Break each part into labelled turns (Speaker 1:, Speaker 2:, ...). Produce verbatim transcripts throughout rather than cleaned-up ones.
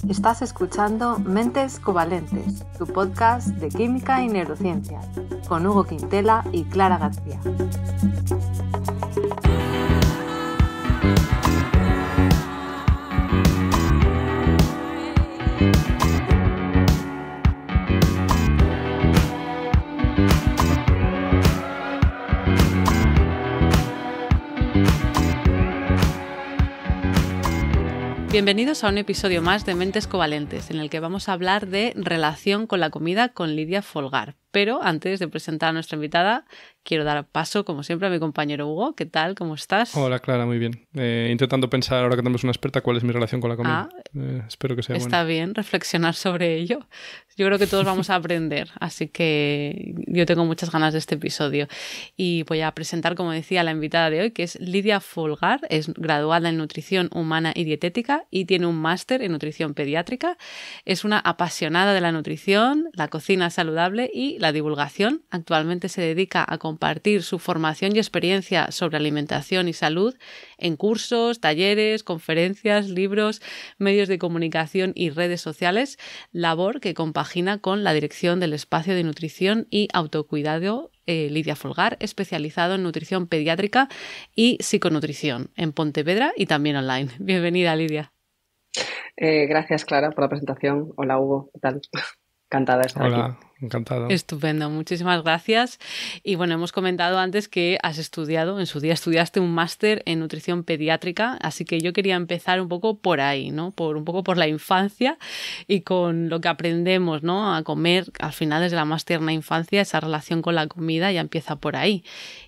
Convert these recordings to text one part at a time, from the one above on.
Speaker 1: Estás escuchando Mentes Covalentes, tu podcast de química y neurociencia, con Hugo Quintela y Clara García. Bienvenidos a un episodio más de Mentes Covalentes, en el que vamos a hablar de relación con la comida con Lidia Folgar. Pero antes de presentar a nuestra invitada, quiero dar paso, como siempre, a mi compañero Hugo. ¿Qué tal? ¿Cómo estás?
Speaker 2: Hola, Clara, muy bien. Eh, intentando pensar, ahora que tenemos una experta, cuál es mi relación con la comida.
Speaker 1: Ah,
Speaker 2: eh, espero que sea buena.
Speaker 1: Está bien reflexionar sobre ello. Yo creo que todos vamos a aprender, así que yo tengo muchas ganas de este episodio. Y voy a presentar, como decía, a la invitada de hoy, que es Lidia Folgar. Es graduada en Nutrición Humana y Dietética y tiene un máster en Nutrición Pediátrica. Es una apasionada de la nutrición, la cocina saludable y la divulgación. Actualmente se dedica a compartir su formación y experiencia sobre alimentación y salud en cursos, talleres, conferencias, libros, medios de comunicación y redes sociales, labor que compagina con la dirección del espacio de nutrición y autocuidado eh, Lidia Folgar, especializado en nutrición pediátrica y psiconutrición en Pontevedra y también online. Bienvenida, Lidia.
Speaker 3: Eh, gracias, Clara, por la presentación. Hola, Hugo. ¿Qué tal? Encantada de estar
Speaker 2: Hola,
Speaker 3: aquí.
Speaker 2: encantado.
Speaker 1: Estupendo, muchísimas gracias. Y bueno, hemos comentado antes que has estudiado, en su día estudiaste un máster en nutrición pediátrica, así que yo quería empezar un poco por ahí, ¿no? Por un poco por la infancia y con lo que aprendemos, ¿no? A comer al final desde la más tierna infancia, esa relación con la comida ya empieza por ahí.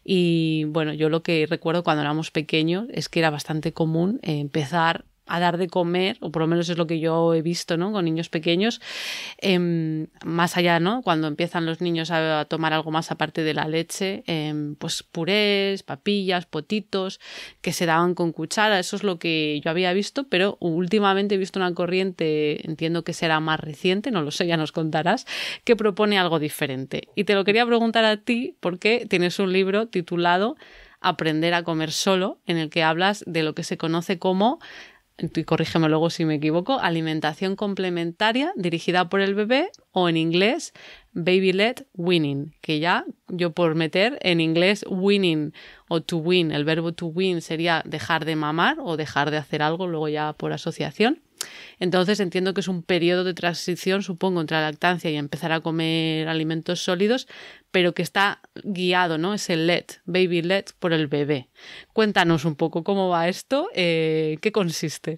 Speaker 1: Y bueno, yo lo que recuerdo cuando éramos pequeños es que era bastante común eh, empezar a dar de comer, o por lo menos es lo que yo he visto, ¿no? Con niños pequeños, eh, más allá, ¿no? Cuando empiezan los niños a tomar algo más aparte de la leche, eh, pues purés, papillas, potitos, que se daban con cuchara. Eso es lo que yo había visto, pero últimamente he visto una corriente, entiendo que será más reciente, no lo sé, ya nos contarás, que propone algo diferente. Y te lo quería preguntar a ti porque tienes un libro titulado Aprender a comer solo, en el que hablas de lo que se conoce como, y corrígeme luego si me equivoco, alimentación complementaria dirigida por el bebé, o en inglés baby-led weaning, que ya yo por meter en inglés weaning o to wean, el verbo to wean sería dejar de mamar o dejar de hacer algo, luego ya por asociación. Entonces entiendo que es un periodo de transición, supongo, entre la lactancia y empezar a comer alimentos sólidos, pero que está guiado, ¿no? Ese led, baby led, por el bebé. Cuéntanos un poco cómo va esto, eh, ¿qué consiste?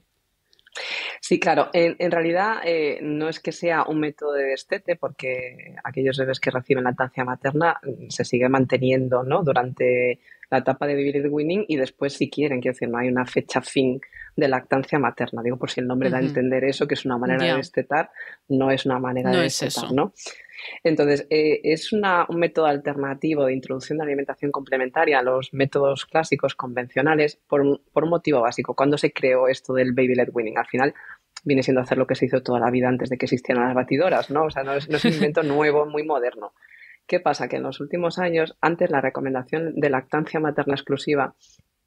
Speaker 3: Sí, claro. En, en realidad eh, no es que sea un método de destete, porque aquellos bebés que reciben lactancia materna se sigue manteniendo, ¿no? Durante la etapa de baby-led weaning y después si quieren, quiero decir, no hay una fecha fin de lactancia materna. Digo, por si el nombre uh-huh. da a entender eso, que es una manera yeah. de destetar, no es una manera
Speaker 1: no
Speaker 3: de
Speaker 1: es
Speaker 3: destetar,
Speaker 1: eso.
Speaker 3: ¿no? Entonces, eh, es una, un método alternativo de introducción de alimentación complementaria a los métodos clásicos convencionales por, por un motivo básico. ¿Cuándo se creó esto del baby-led weaning? Al final viene siendo hacer lo que se hizo toda la vida antes de que existieran las batidoras, ¿no? O sea, no es, no es un invento nuevo, muy moderno. ¿Qué pasa? Que en los últimos años, antes la recomendación de lactancia materna exclusiva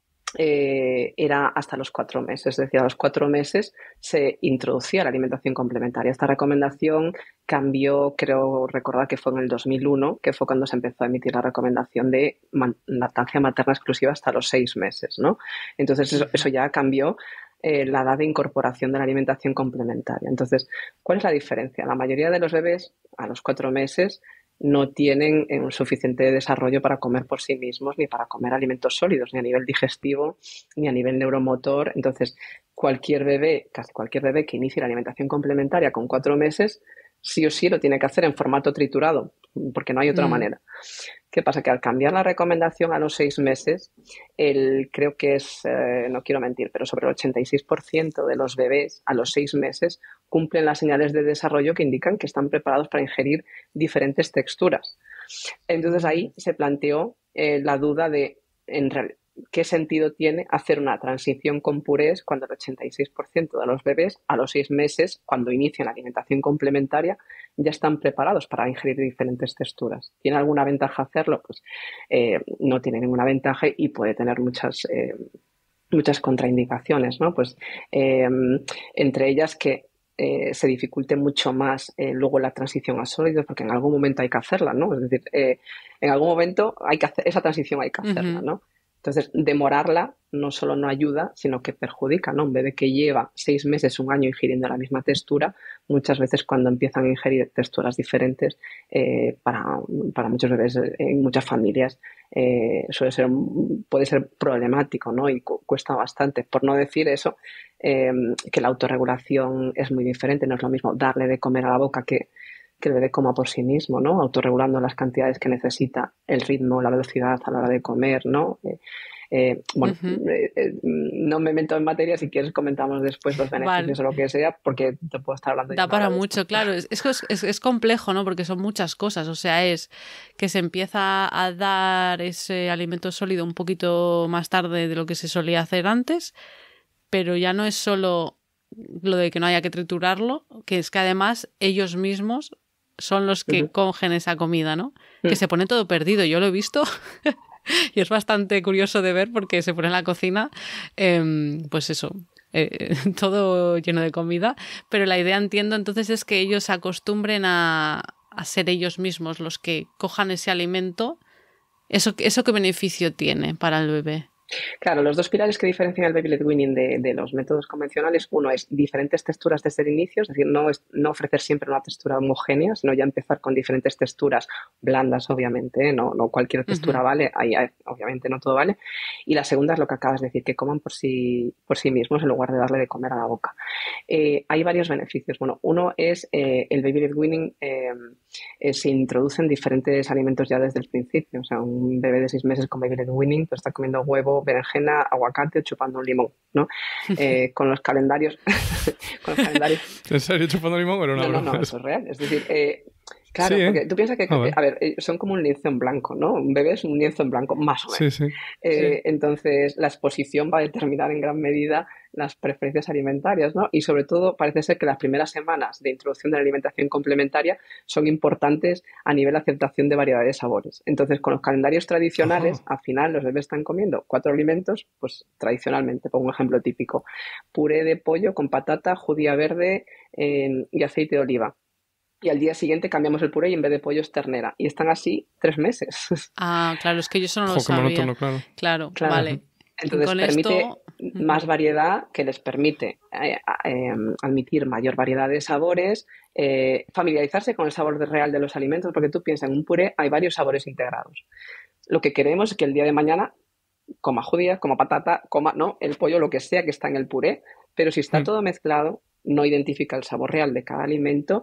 Speaker 3: Eh, era hasta los cuatro meses, es decir, a los cuatro meses se introducía la alimentación complementaria. Esta recomendación cambió, creo recordar que fue en el dos mil uno, que fue cuando se empezó a emitir la recomendación de man- lactancia materna exclusiva hasta los seis meses, ¿no? Entonces eso, eso ya cambió eh, la edad de incorporación de la alimentación complementaria. Entonces, ¿cuál es la diferencia? La mayoría de los bebés a los cuatro meses no tienen un suficiente desarrollo para comer por sí mismos, ni para comer alimentos sólidos, ni a nivel digestivo, ni a nivel neuromotor. Entonces, cualquier bebé, casi cualquier bebé que inicie la alimentación complementaria con cuatro meses, sí o sí lo tiene que hacer en formato triturado, porque no hay otra mm. manera. ¿Qué pasa? Que al cambiar la recomendación a los seis meses, el, creo que es, eh, no quiero mentir, pero sobre el ochenta y seis por ciento de los bebés a los seis meses cumplen las señales de desarrollo que indican que están preparados para ingerir diferentes texturas. Entonces ahí se planteó eh, la duda de en realidad, ¿qué sentido tiene hacer una transición con purés cuando el ochenta y seis por ciento de los bebés a los seis meses, cuando inician la alimentación complementaria, ya están preparados para ingerir diferentes texturas? ¿Tiene alguna ventaja hacerlo? Pues eh, no tiene ninguna ventaja y puede tener muchas, eh, muchas contraindicaciones, ¿no? Pues eh, entre ellas que eh, se dificulte mucho más eh, luego la transición a sólidos, porque en algún momento hay que hacerla, ¿no? Es decir, eh, en algún momento hay que hacer esa transición, hay que hacerla, ¿no? Entonces, demorarla no solo no ayuda, sino que perjudica, ¿no? Un bebé que lleva seis meses, un año ingiriendo la misma textura, muchas veces cuando empiezan a ingerir texturas diferentes, eh, para, para muchos bebés en muchas familias eh, suele ser, puede ser problemático, ¿no? Y cu- cuesta bastante. Por no decir eso, eh, que la autorregulación es muy diferente, no es lo mismo darle de comer a la boca que que el bebé coma por sí mismo, ¿no? Autorregulando las cantidades que necesita, el ritmo, la velocidad a la hora de comer, ¿no? Eh, eh, bueno, uh-huh. eh, eh, no me meto en materia, si quieres comentamos después los beneficios vale. o lo que sea, porque te puedo estar hablando.
Speaker 1: Da para mucho, claro. Es, es, es, es complejo, ¿no? Porque son muchas cosas. O sea, es que se empieza a dar ese alimento sólido un poquito más tarde de lo que se solía hacer antes, pero ya no es solo lo de que no haya que triturarlo, que es que además ellos mismos son los que uh-huh. cogen esa comida, ¿no? Uh-huh. Que se pone todo perdido. Yo lo he visto y es bastante curioso de ver porque se pone en la cocina, eh, pues eso, eh, todo lleno de comida. Pero la idea, entiendo, entonces es que ellos se acostumbren a, a ser ellos mismos los que cojan ese alimento. ¿Eso, eso qué beneficio tiene para el bebé?
Speaker 3: Claro, los dos pilares que diferencian el baby led weaning de, de los métodos convencionales, uno es diferentes texturas desde el inicio, es decir, no, es, no ofrecer siempre una textura homogénea, sino ya empezar con diferentes texturas blandas, obviamente, ¿eh? no, no cualquier textura uh-huh. vale, ahí obviamente no todo vale. Y la segunda es lo que acabas de decir, que coman por sí, por sí mismos en lugar de darle de comer a la boca. Eh, hay varios beneficios. Bueno, uno es eh, el baby led weaning eh, eh, se introducen diferentes alimentos ya desde el principio, o sea, un bebé de seis meses con baby led weaning pues está comiendo huevo, berenjena, aguacate o chupando un limón, ¿no? Eh, con los calendarios... con los calendarios...
Speaker 2: ¿En serio chupando limón? Pero no,
Speaker 3: no, no, no, eso es real. Es decir, eh, claro,
Speaker 2: sí, ¿eh?
Speaker 3: Porque tú piensas que,
Speaker 2: a ver,
Speaker 3: a ver, son como un lienzo en blanco, ¿no? Un bebé es un lienzo en blanco, más o menos.
Speaker 2: Sí, sí.
Speaker 3: Eh,
Speaker 2: sí.
Speaker 3: Entonces, la exposición va a determinar en gran medida las preferencias alimentarias, ¿no? Y sobre todo, parece ser que las primeras semanas de introducción de la alimentación complementaria son importantes a nivel de aceptación de variedad de sabores. Entonces, con los calendarios tradicionales, oh. al final los bebés están comiendo cuatro alimentos, pues tradicionalmente, pongo un ejemplo típico, puré de pollo con patata, judía verde eh, y aceite de oliva. Y al día siguiente cambiamos el puré y en vez de pollo es ternera. Y están así tres meses.
Speaker 1: Ah, claro, es que yo eso no
Speaker 2: Ojo,
Speaker 1: lo sabía.
Speaker 2: Monótono, claro.
Speaker 1: Claro,
Speaker 3: claro,
Speaker 1: vale.
Speaker 3: Entonces
Speaker 1: con
Speaker 3: permite
Speaker 1: esto...
Speaker 3: más variedad, que les permite eh, eh, admitir mayor variedad de sabores, eh, familiarizarse con el sabor de real de los alimentos, porque tú piensas, en un puré hay varios sabores integrados. Lo que queremos es que el día de mañana coma judía, coma patata, coma no el pollo, lo que sea que está en el puré, pero si está mm. todo mezclado, no identifica el sabor real de cada alimento.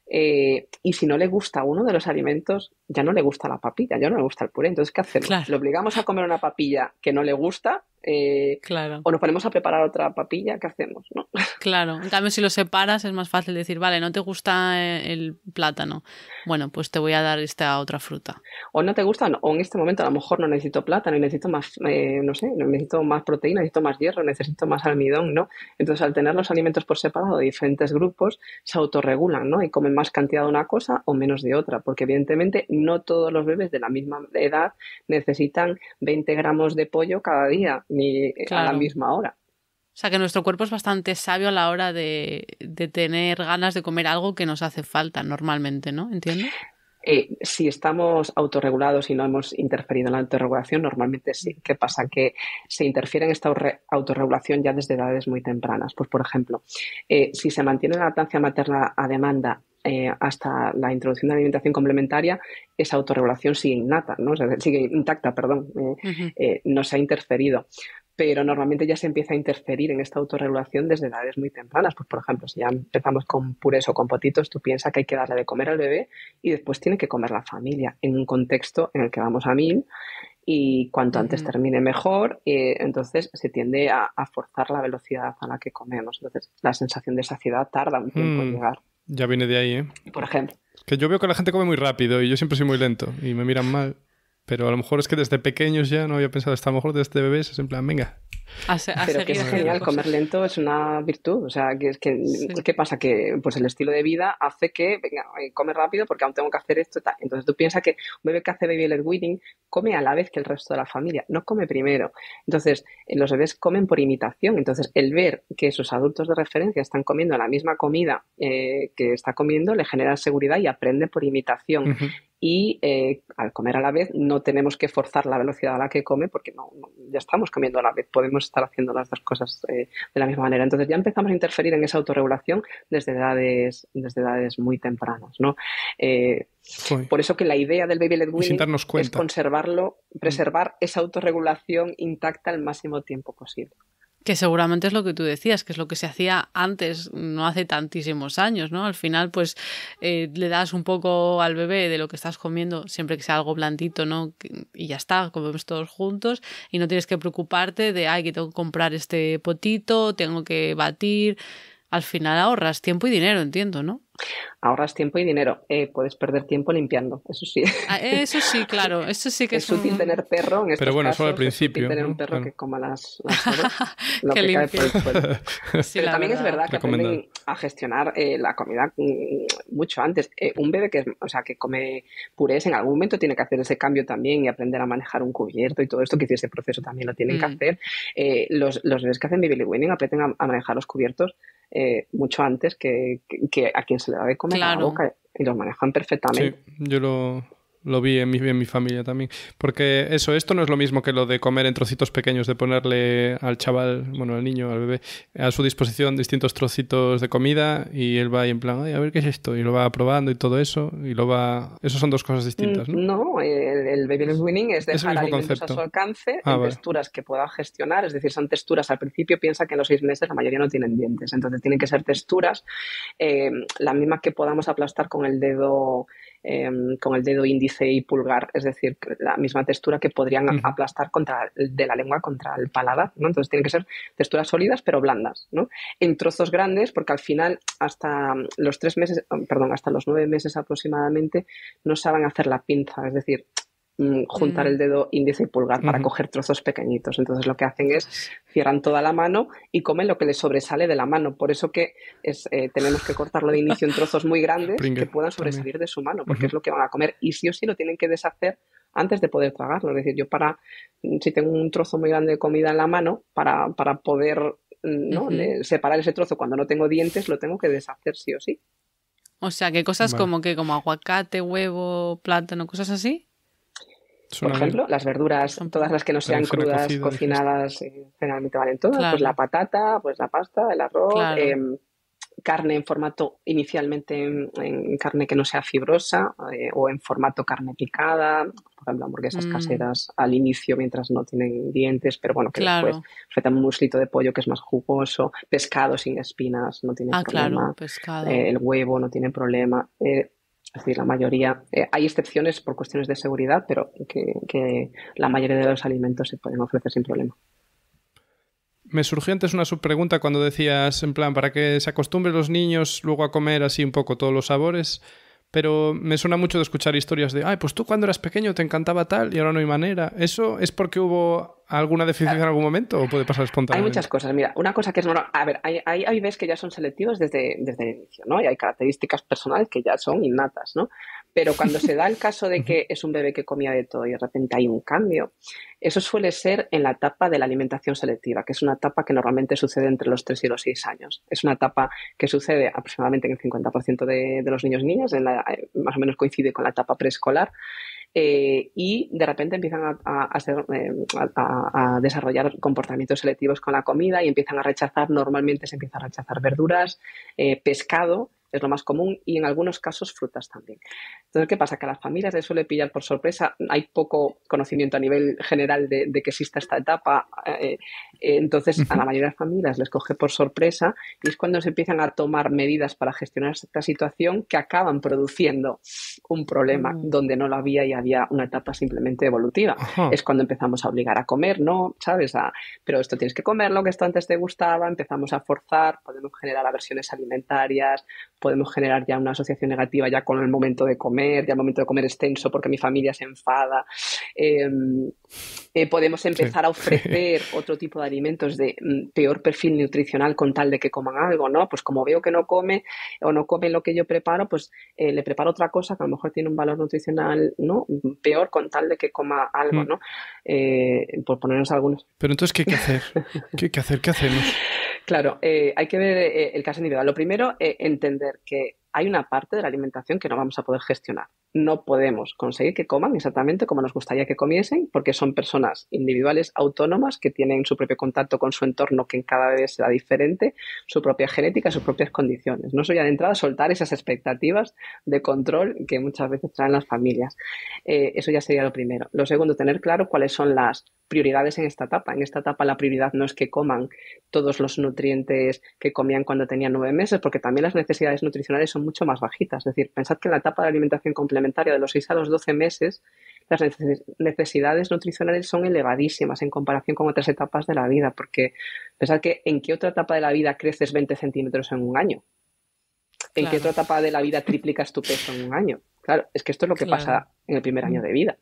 Speaker 3: Eh, y si no le gusta uno de los alimentos, ya no le gusta la papilla, ya no le gusta el puré. Entonces, ¿qué hacemos?
Speaker 1: Claro.
Speaker 3: ¿Le obligamos a comer una papilla que no le gusta? Eh,
Speaker 1: claro.
Speaker 3: ¿O nos ponemos a preparar otra papilla? ¿Qué hacemos? ¿No?
Speaker 1: Claro, en cambio si lo separas es más fácil decir, vale, no te gusta el plátano, bueno, pues te voy a dar esta otra fruta.
Speaker 3: O no te gusta, o en este momento a lo mejor no necesito plátano, necesito más, eh, no sé, necesito más proteína, necesito más hierro, necesito más almidón, ¿no? Entonces al tener los alimentos por separado de diferentes grupos, se autorregulan, ¿no? Y comen más cantidad de una cosa o menos de otra, porque evidentemente no todos los bebés de la misma edad necesitan veinte gramos de pollo cada día, ni claro. a la misma hora.
Speaker 1: O sea que nuestro cuerpo es bastante sabio a la hora de, de tener ganas de comer algo que nos hace falta normalmente, ¿no? ¿Entiendes?
Speaker 3: Eh, si estamos autorregulados y no hemos interferido en la autorregulación, normalmente sí. ¿Qué pasa? Que se interfiere en esta autorregulación ya desde edades muy tempranas. Pues, por ejemplo, eh, si se mantiene la lactancia materna a demanda eh, hasta la introducción de la alimentación complementaria, esa autorregulación sigue innata, ¿no? O sea, sigue intacta, perdón. Eh, uh-huh. eh, no se ha interferido. Pero normalmente ya se empieza a interferir en esta autorregulación desde edades muy tempranas. Pues, por ejemplo, si ya empezamos con purés o con potitos, tú piensas que hay que darle de comer al bebé y después tiene que comer la familia en un contexto en el que vamos a mil y cuanto antes uh-huh. termine mejor, eh, entonces se tiende a, a forzar la velocidad a la que comemos. Entonces, la sensación de saciedad tarda un tiempo mm, en llegar.
Speaker 2: Ya viene de ahí, ¿eh?
Speaker 3: Por ejemplo.
Speaker 2: Que yo veo que la gente come muy rápido y yo siempre soy muy lento y me miran mal. Pero a lo mejor es que desde pequeños ya no había pensado esto. A lo mejor desde bebés es en plan, venga,
Speaker 1: A, a
Speaker 3: Pero que es genial, comer lento es una virtud. O sea, que es que, sí. ¿qué pasa? Que pues el estilo de vida hace que, venga, come rápido porque aún tengo que hacer esto y tal. Entonces tú piensas que un bebé que hace baby-led weaning come a la vez que el resto de la familia, no come primero. Entonces, los bebés comen por imitación. Entonces, el ver que sus adultos de referencia están comiendo la misma comida eh, que está comiendo le genera seguridad y aprende por imitación. Uh-huh. Y eh, al comer a la vez no tenemos que forzar la velocidad a la que come porque no, no, ya estamos comiendo a la vez, podemos estar haciendo las dos cosas eh, de la misma manera. Entonces ya empezamos a interferir en esa autorregulación desde edades, desde edades muy tempranas, ¿no? Eh, por eso que la idea del baby-led weaning es conservarlo, preservar esa autorregulación intacta el máximo tiempo posible.
Speaker 1: Que seguramente es lo que tú decías, que es lo que se hacía antes, no hace tantísimos años, ¿no? Al final, pues, eh, le das un poco al bebé de lo que estás comiendo, siempre que sea algo blandito, ¿no? Y ya está, comemos todos juntos y no tienes que preocuparte de, ay, que tengo que comprar este potito, tengo que batir. Al final ahorras tiempo y dinero, entiendo, ¿no?
Speaker 3: Ahorras tiempo y dinero. Eh, puedes perder tiempo limpiando, eso sí.
Speaker 1: Ah, eso sí, claro. Eso sí que es,
Speaker 3: es útil un... tener perro en estos
Speaker 2: Pero bueno,
Speaker 3: casos,
Speaker 2: solo al principio.
Speaker 3: Es útil tener
Speaker 2: ¿no?
Speaker 3: un perro
Speaker 2: claro.
Speaker 3: que coma las, las sobras, lo
Speaker 1: que,
Speaker 3: que
Speaker 1: limpie.
Speaker 3: cae por el suelo.
Speaker 1: Sí,
Speaker 3: Pero también
Speaker 1: verdad.
Speaker 3: es verdad que aprenden a gestionar eh, la comida mucho antes. Eh, un bebé que, o sea, que come purés en algún momento tiene que hacer ese cambio también y aprender a manejar un cubierto y todo esto, que ese proceso también lo tienen mm. que hacer. Eh, los, los bebés que hacen baby-led weaning aprenden a, a manejar los cubiertos Eh, mucho antes que, que, que a quien se le da de comer
Speaker 1: claro.
Speaker 3: a la boca y los manejan perfectamente.
Speaker 2: Sí, yo lo, lo vi en mi, en mi familia también. Porque eso, esto no es lo mismo que lo de comer en trocitos pequeños, de ponerle al chaval, bueno, al niño, al bebé, a su disposición distintos trocitos de comida y él va ahí en plan, ay, a ver qué es esto, y lo va probando y todo eso, y lo va... Eso son dos cosas distintas, ¿no?
Speaker 3: No, el, el baby-led weaning es dejar alimentos concepto. a su alcance ah, en vale. texturas que pueda gestionar, es decir, son texturas, al principio piensa que en los seis meses la mayoría no tienen dientes, entonces tienen que ser texturas eh, las mismas que podamos aplastar con el dedo eh, con el dedo índice y pulgar, es decir, la misma textura que podrían uh-huh. aplastar contra, de la lengua contra el paladar, ¿no? Entonces tienen que ser texturas sólidas pero blandas, ¿no? En trozos grandes, porque al final hasta los tres meses, perdón, hasta los nueve meses aproximadamente no saben hacer la pinza, es decir, juntar mm. el dedo índice y pulgar para uh-huh. coger trozos pequeñitos. Entonces lo que hacen es cierran toda la mano y comen lo que les sobresale de la mano. Por eso que es, eh, tenemos que cortarlo de inicio en trozos muy grandes Pringue, que puedan sobresalir también. de su mano, porque uh-huh. es lo que van a comer. Y sí o sí lo tienen que deshacer antes de poder tragarlo. Es decir, yo para, si tengo un trozo muy grande de comida en la mano, para, para poder ¿no? uh-huh. de, separar ese trozo cuando no tengo dientes, lo tengo que deshacer sí o sí.
Speaker 1: O sea, que cosas vale. como que como aguacate, huevo, plátano, cosas así.
Speaker 3: Por ejemplo, las verduras, todas las que no sean crudas, cocida, cocinadas, eh, generalmente valen todas. Claro. Pues la patata, pues la pasta, el arroz, claro. eh, carne en formato, inicialmente en, en carne que no sea fibrosa eh, o en formato carne picada, por ejemplo, hamburguesas mm. caseras al inicio mientras no tienen dientes, pero bueno, que claro. después feta un muslito de pollo que es más jugoso, pescado sin espinas, no tiene
Speaker 1: ah,
Speaker 3: problema.
Speaker 1: Claro, pescado.
Speaker 3: Eh, el huevo no tiene problema. Eh, Es decir, la mayoría, eh, hay excepciones por cuestiones de seguridad, pero que, que la mayoría de los alimentos se pueden ofrecer sin problema.
Speaker 2: Me surgió antes una subpregunta cuando decías, en plan, para que se acostumbren los niños luego a comer así un poco todos los sabores, pero me suena mucho de escuchar historias de, ay, pues tú cuando eras pequeño te encantaba tal y ahora no hay manera. ¿Eso es porque hubo alguna deficiencia en algún momento o puede pasar espontáneamente?
Speaker 3: Hay muchas cosas. Mira, una cosa que es normal, a ver, hay, hay, hay bebés que ya son selectivos desde, desde el inicio, ¿no? Y hay características personales que ya son innatas, ¿no? Pero cuando se da el caso de que es un bebé que comía de todo y de repente hay un cambio, eso suele ser en la etapa de la alimentación selectiva, que es una etapa que normalmente sucede entre los tres y los seis años. Es una etapa que sucede aproximadamente en el cincuenta por ciento de, de los niños y niñas, en la, más o menos coincide con la etapa preescolar, eh, y de repente empiezan a, a, a, ser, eh, a, a desarrollar comportamientos selectivos con la comida y empiezan a rechazar, normalmente se empieza a rechazar verduras, eh, pescado, es lo más común, y en algunos casos frutas también. Entonces, ¿qué pasa? Que a las familias les suele pillar por sorpresa, hay poco conocimiento a nivel general de, de que exista esta etapa, eh, eh, entonces a la mayoría de las familias les coge por sorpresa y es cuando se empiezan a tomar medidas para gestionar esta situación que acaban produciendo un problema mm. donde no lo había y había una etapa simplemente evolutiva. Ajá. Es cuando empezamos a obligar a comer, ¿no? ¿Sabes? A, pero esto tienes que comerlo, que esto antes te gustaba, empezamos a forzar, podemos generar aversiones alimentarias, podemos generar ya una asociación negativa ya con el momento de comer, ya el momento de comer es tenso porque mi familia se enfada. Eh, eh, podemos empezar sí. a ofrecer otro tipo de alimentos de mm, peor perfil nutricional con tal de que coman algo, ¿no? Pues como veo que no come o no come lo que yo preparo, pues eh, le preparo otra cosa que a lo mejor tiene un valor nutricional, ¿no?, peor con tal de que coma algo, ¿no? Eh, por ponernos algunos.
Speaker 2: Pero entonces, ¿qué hay que hacer? ¿Qué hay que hacer? ¿Qué hacemos?
Speaker 3: Claro, eh, hay que ver eh, el caso individual. Lo primero, eh, entender que hay una parte de la alimentación que no vamos a poder gestionar. No podemos conseguir que coman exactamente como nos gustaría que comiesen, porque son personas individuales autónomas que tienen su propio contacto con su entorno, que cada vez será diferente, su propia genética, sus propias condiciones. No soy ya de entrada soltar esas expectativas de control que muchas veces traen las familias. Eh, eso ya sería lo primero. Lo segundo, tener claro cuáles son las prioridades en esta etapa. En esta etapa la prioridad no es que coman todos los nutrientes que comían cuando tenían nueve meses, porque también las necesidades nutricionales son mucho más bajitas. Es decir, pensad que en la etapa de alimentación complementaria de los seis a los doce meses las necesidades nutricionales son elevadísimas en comparación con otras etapas de la vida, porque pensad que en qué otra etapa de la vida creces veinte centímetros en un año. ¿En claro. qué otra etapa de la vida triplicas tu peso en un año? Claro, es que esto es lo que claro. pasa en el primer año de vida.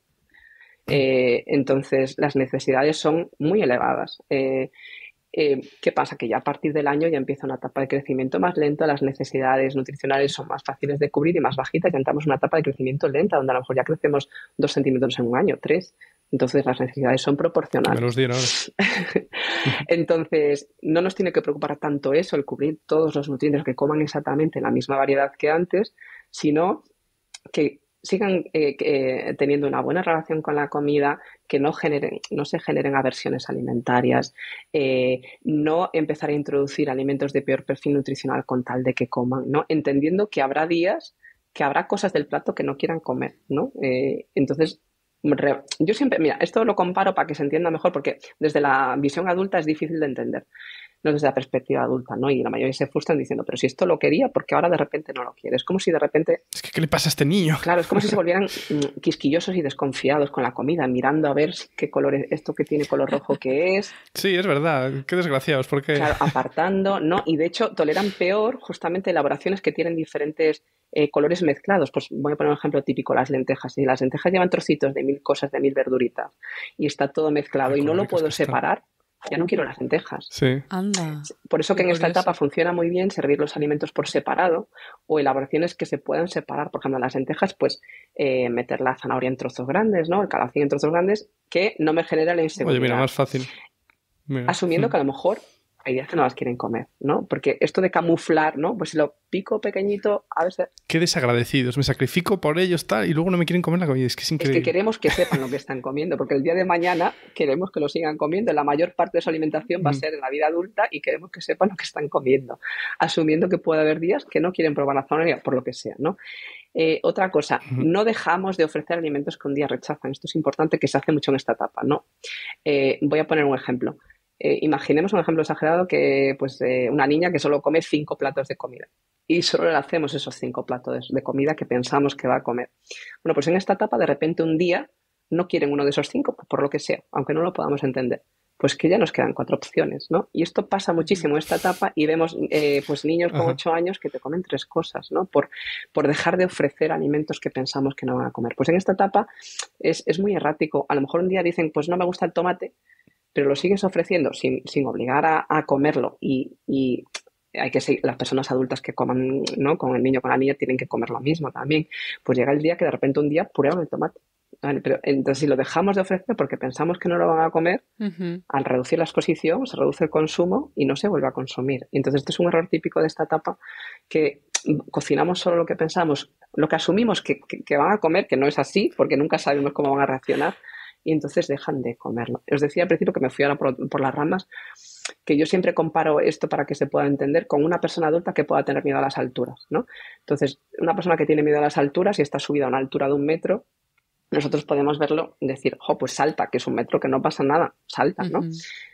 Speaker 3: Eh, entonces, las necesidades son muy elevadas. Eh, eh, ¿Qué pasa? Que ya a partir del año ya empieza una etapa de crecimiento más lenta, las necesidades nutricionales son más fáciles de cubrir y más bajitas, ya entramos en una etapa de crecimiento lenta, donde a lo mejor ya crecemos dos centímetros en un año, tres. Entonces, las necesidades son proporcionales.
Speaker 2: Me los dieron ahora.
Speaker 3: Entonces, no nos tiene que preocupar tanto eso, el cubrir todos los nutrientes que coman exactamente la misma variedad que antes, sino que sigan eh, eh, teniendo una buena relación con la comida, que no generen, no se generen aversiones alimentarias, eh, no empezar a introducir alimentos de peor perfil nutricional con tal de que coman, ¿no? Entendiendo que habrá días que habrá cosas del plato que no quieran comer, ¿no? Eh, entonces, re, yo siempre, mira, esto lo comparo para que se entienda mejor, porque desde la visión adulta es difícil de entender. No desde la perspectiva adulta, ¿no? Y la mayoría se frustran diciendo, pero si esto lo quería, ¿por qué ahora de repente no lo quiere? Es como si de repente...
Speaker 2: Es que, ¿qué le pasa a este niño?
Speaker 3: Claro, es como si se volvieran mm, quisquillosos y desconfiados con la comida, mirando a ver qué color es esto que tiene color rojo que es.
Speaker 2: Sí, es verdad. Qué desgraciados, porque...
Speaker 3: Claro, apartando, ¿no? Y de hecho toleran peor justamente elaboraciones que tienen diferentes eh, colores mezclados. Pues voy a poner un ejemplo típico, las lentejas. Y las lentejas llevan trocitos de mil cosas, de mil verduritas. Y está todo mezclado. Ay, y no lo puedo separar. Ya no quiero las lentejas.
Speaker 2: Sí.
Speaker 1: Anda.
Speaker 3: Por eso que en esta etapa funciona muy bien servir los alimentos por separado o elaboraciones que se puedan separar. Por ejemplo, las lentejas, pues eh, meter la zanahoria en trozos grandes, ¿no? El calabacín en trozos grandes, que no me genera la inseguridad.
Speaker 2: Oye, mira, más fácil.
Speaker 3: Mira. Asumiendo que a lo mejor hay días que no las quieren comer, ¿no? Porque esto de camuflar, ¿no? Pues si lo pico pequeñito, a veces...
Speaker 2: Qué desagradecidos. Me sacrifico por ellos, tal, y luego no me quieren comer la comida. Es que es increíble.
Speaker 3: Es que queremos que sepan lo que están comiendo, porque el día de mañana queremos que lo sigan comiendo. La mayor parte de su alimentación va a ser en la vida adulta y queremos que sepan lo que están comiendo. Asumiendo que puede haber días que no quieren probar la zanahoria, por lo que sea, ¿no? Eh, otra cosa, uh-huh. no dejamos de ofrecer alimentos que un día rechazan. Esto es importante, que se hace mucho en esta etapa, ¿no? Eh, voy a poner un ejemplo. Eh, imaginemos un ejemplo exagerado que pues eh, una niña que solo come cinco platos de comida y solo le hacemos esos cinco platos de, de comida que pensamos que va a comer. Bueno, pues en esta etapa de repente un día no quieren uno de esos cinco, por lo que sea, aunque no lo podamos entender. Pues que ya nos quedan cuatro opciones, ¿no? Y esto pasa muchísimo en esta etapa y vemos eh, pues niños con ocho años que te comen tres cosas, ¿no? Por, por dejar de ofrecer alimentos que pensamos que no van a comer. Pues en esta etapa es, es muy errático. A lo mejor un día dicen, pues no me gusta el tomate, pero lo sigues ofreciendo sin, sin obligar a, a comerlo y, y hay que seguir, las personas adultas que coman, ¿no? Con el niño, con la niña, tienen que comer lo mismo también. Pues llega el día que de repente un día prueban el tomate. ¿Vale? Pero entonces si lo dejamos de ofrecer porque pensamos que no lo van a comer, uh-huh. al reducir la exposición se reduce el consumo y no se vuelve a consumir. Y entonces este es un error típico de esta etapa, que cocinamos solo lo que pensamos, lo que asumimos que, que, que van a comer, que no es así porque nunca sabemos cómo van a reaccionar. Y entonces dejan de comerlo. Os decía al principio que me fui ahora por, por las ramas, que yo siempre comparo esto para que se pueda entender con una persona adulta que pueda tener miedo a las alturas, ¿no? Entonces, una persona que tiene miedo a las alturas y está subida a una altura de un metro, nosotros podemos verlo y decir, jo, pues salta, que es un metro, que no pasa nada, salta, ¿no? Uh-huh.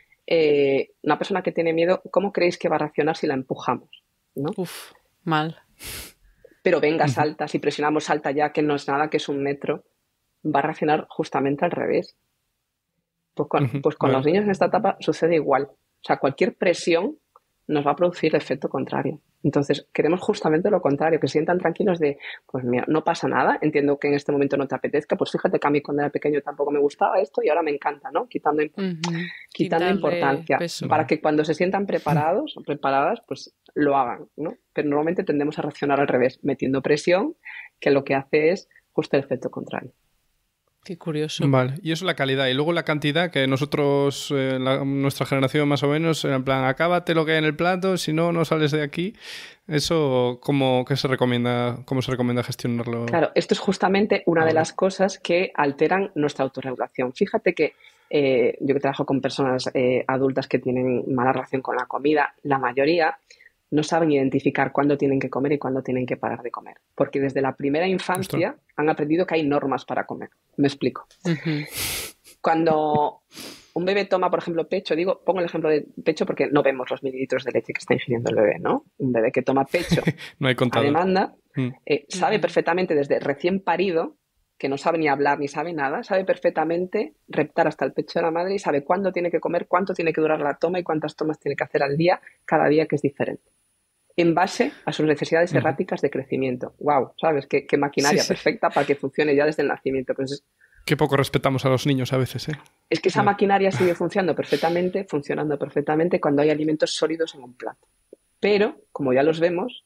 Speaker 3: Eh, una persona que tiene miedo, ¿cómo creéis que va a reaccionar si la empujamos? ¿No?
Speaker 1: Uf, mal.
Speaker 3: Pero venga, salta, si presionamos salta ya, que no es nada, que es un metro, va a reaccionar justamente al revés. Pues con, uh-huh. pues con bueno. los niños en esta etapa sucede igual. O sea, cualquier presión nos va a producir efecto contrario. Entonces, queremos justamente lo contrario, que se sientan tranquilos de, pues mira, no pasa nada, entiendo que en este momento no te apetezca, pues fíjate que a mí cuando era pequeño tampoco me gustaba esto y ahora me encanta, ¿no? Quitando, imp uh-huh. quitando importancia, peso. Para que cuando se sientan preparados o preparadas, pues lo hagan, ¿no? Pero normalmente tendemos a reaccionar al revés, metiendo presión, que lo que hace es justo el efecto contrario.
Speaker 1: Qué curioso.
Speaker 2: Vale, y eso es la calidad. Y luego la cantidad, que nosotros, eh, la, nuestra generación más o menos, en plan, acábate lo que hay en el plato, si no, no sales de aquí. Eso, ¿cómo, qué se recomienda, cómo se recomienda gestionarlo?
Speaker 3: Claro, esto es justamente una Ahora. de las cosas que alteran nuestra autorregulación. Fíjate que eh, yo que trabajo con personas eh, adultas que tienen mala relación con la comida, la mayoría no saben identificar cuándo tienen que comer y cuándo tienen que parar de comer. Porque desde la primera infancia Justo. han aprendido que hay normas para comer. Me explico. Uh-huh. Cuando un bebé toma, por ejemplo, pecho, digo, pongo el ejemplo de pecho porque no vemos los mililitros de leche que está ingiriendo el bebé, ¿no? Un bebé que toma pecho
Speaker 2: no hay
Speaker 3: a demanda, mm. eh, sabe uh-huh. perfectamente desde recién parido, que no sabe ni hablar ni sabe nada, sabe perfectamente reptar hasta el pecho de la madre y sabe cuándo tiene que comer, cuánto tiene que durar la toma y cuántas tomas tiene que hacer al día, cada día que es diferente. En base a sus necesidades erráticas de crecimiento. ¡Wow! ¿Sabes? Qué, qué maquinaria sí, sí. perfecta para que funcione ya desde el nacimiento. Entonces,
Speaker 2: qué poco respetamos a los niños a veces, ¿eh?
Speaker 3: Es que esa maquinaria sigue funcionando perfectamente, funcionando perfectamente cuando hay alimentos sólidos en un plato. Pero, como ya los vemos,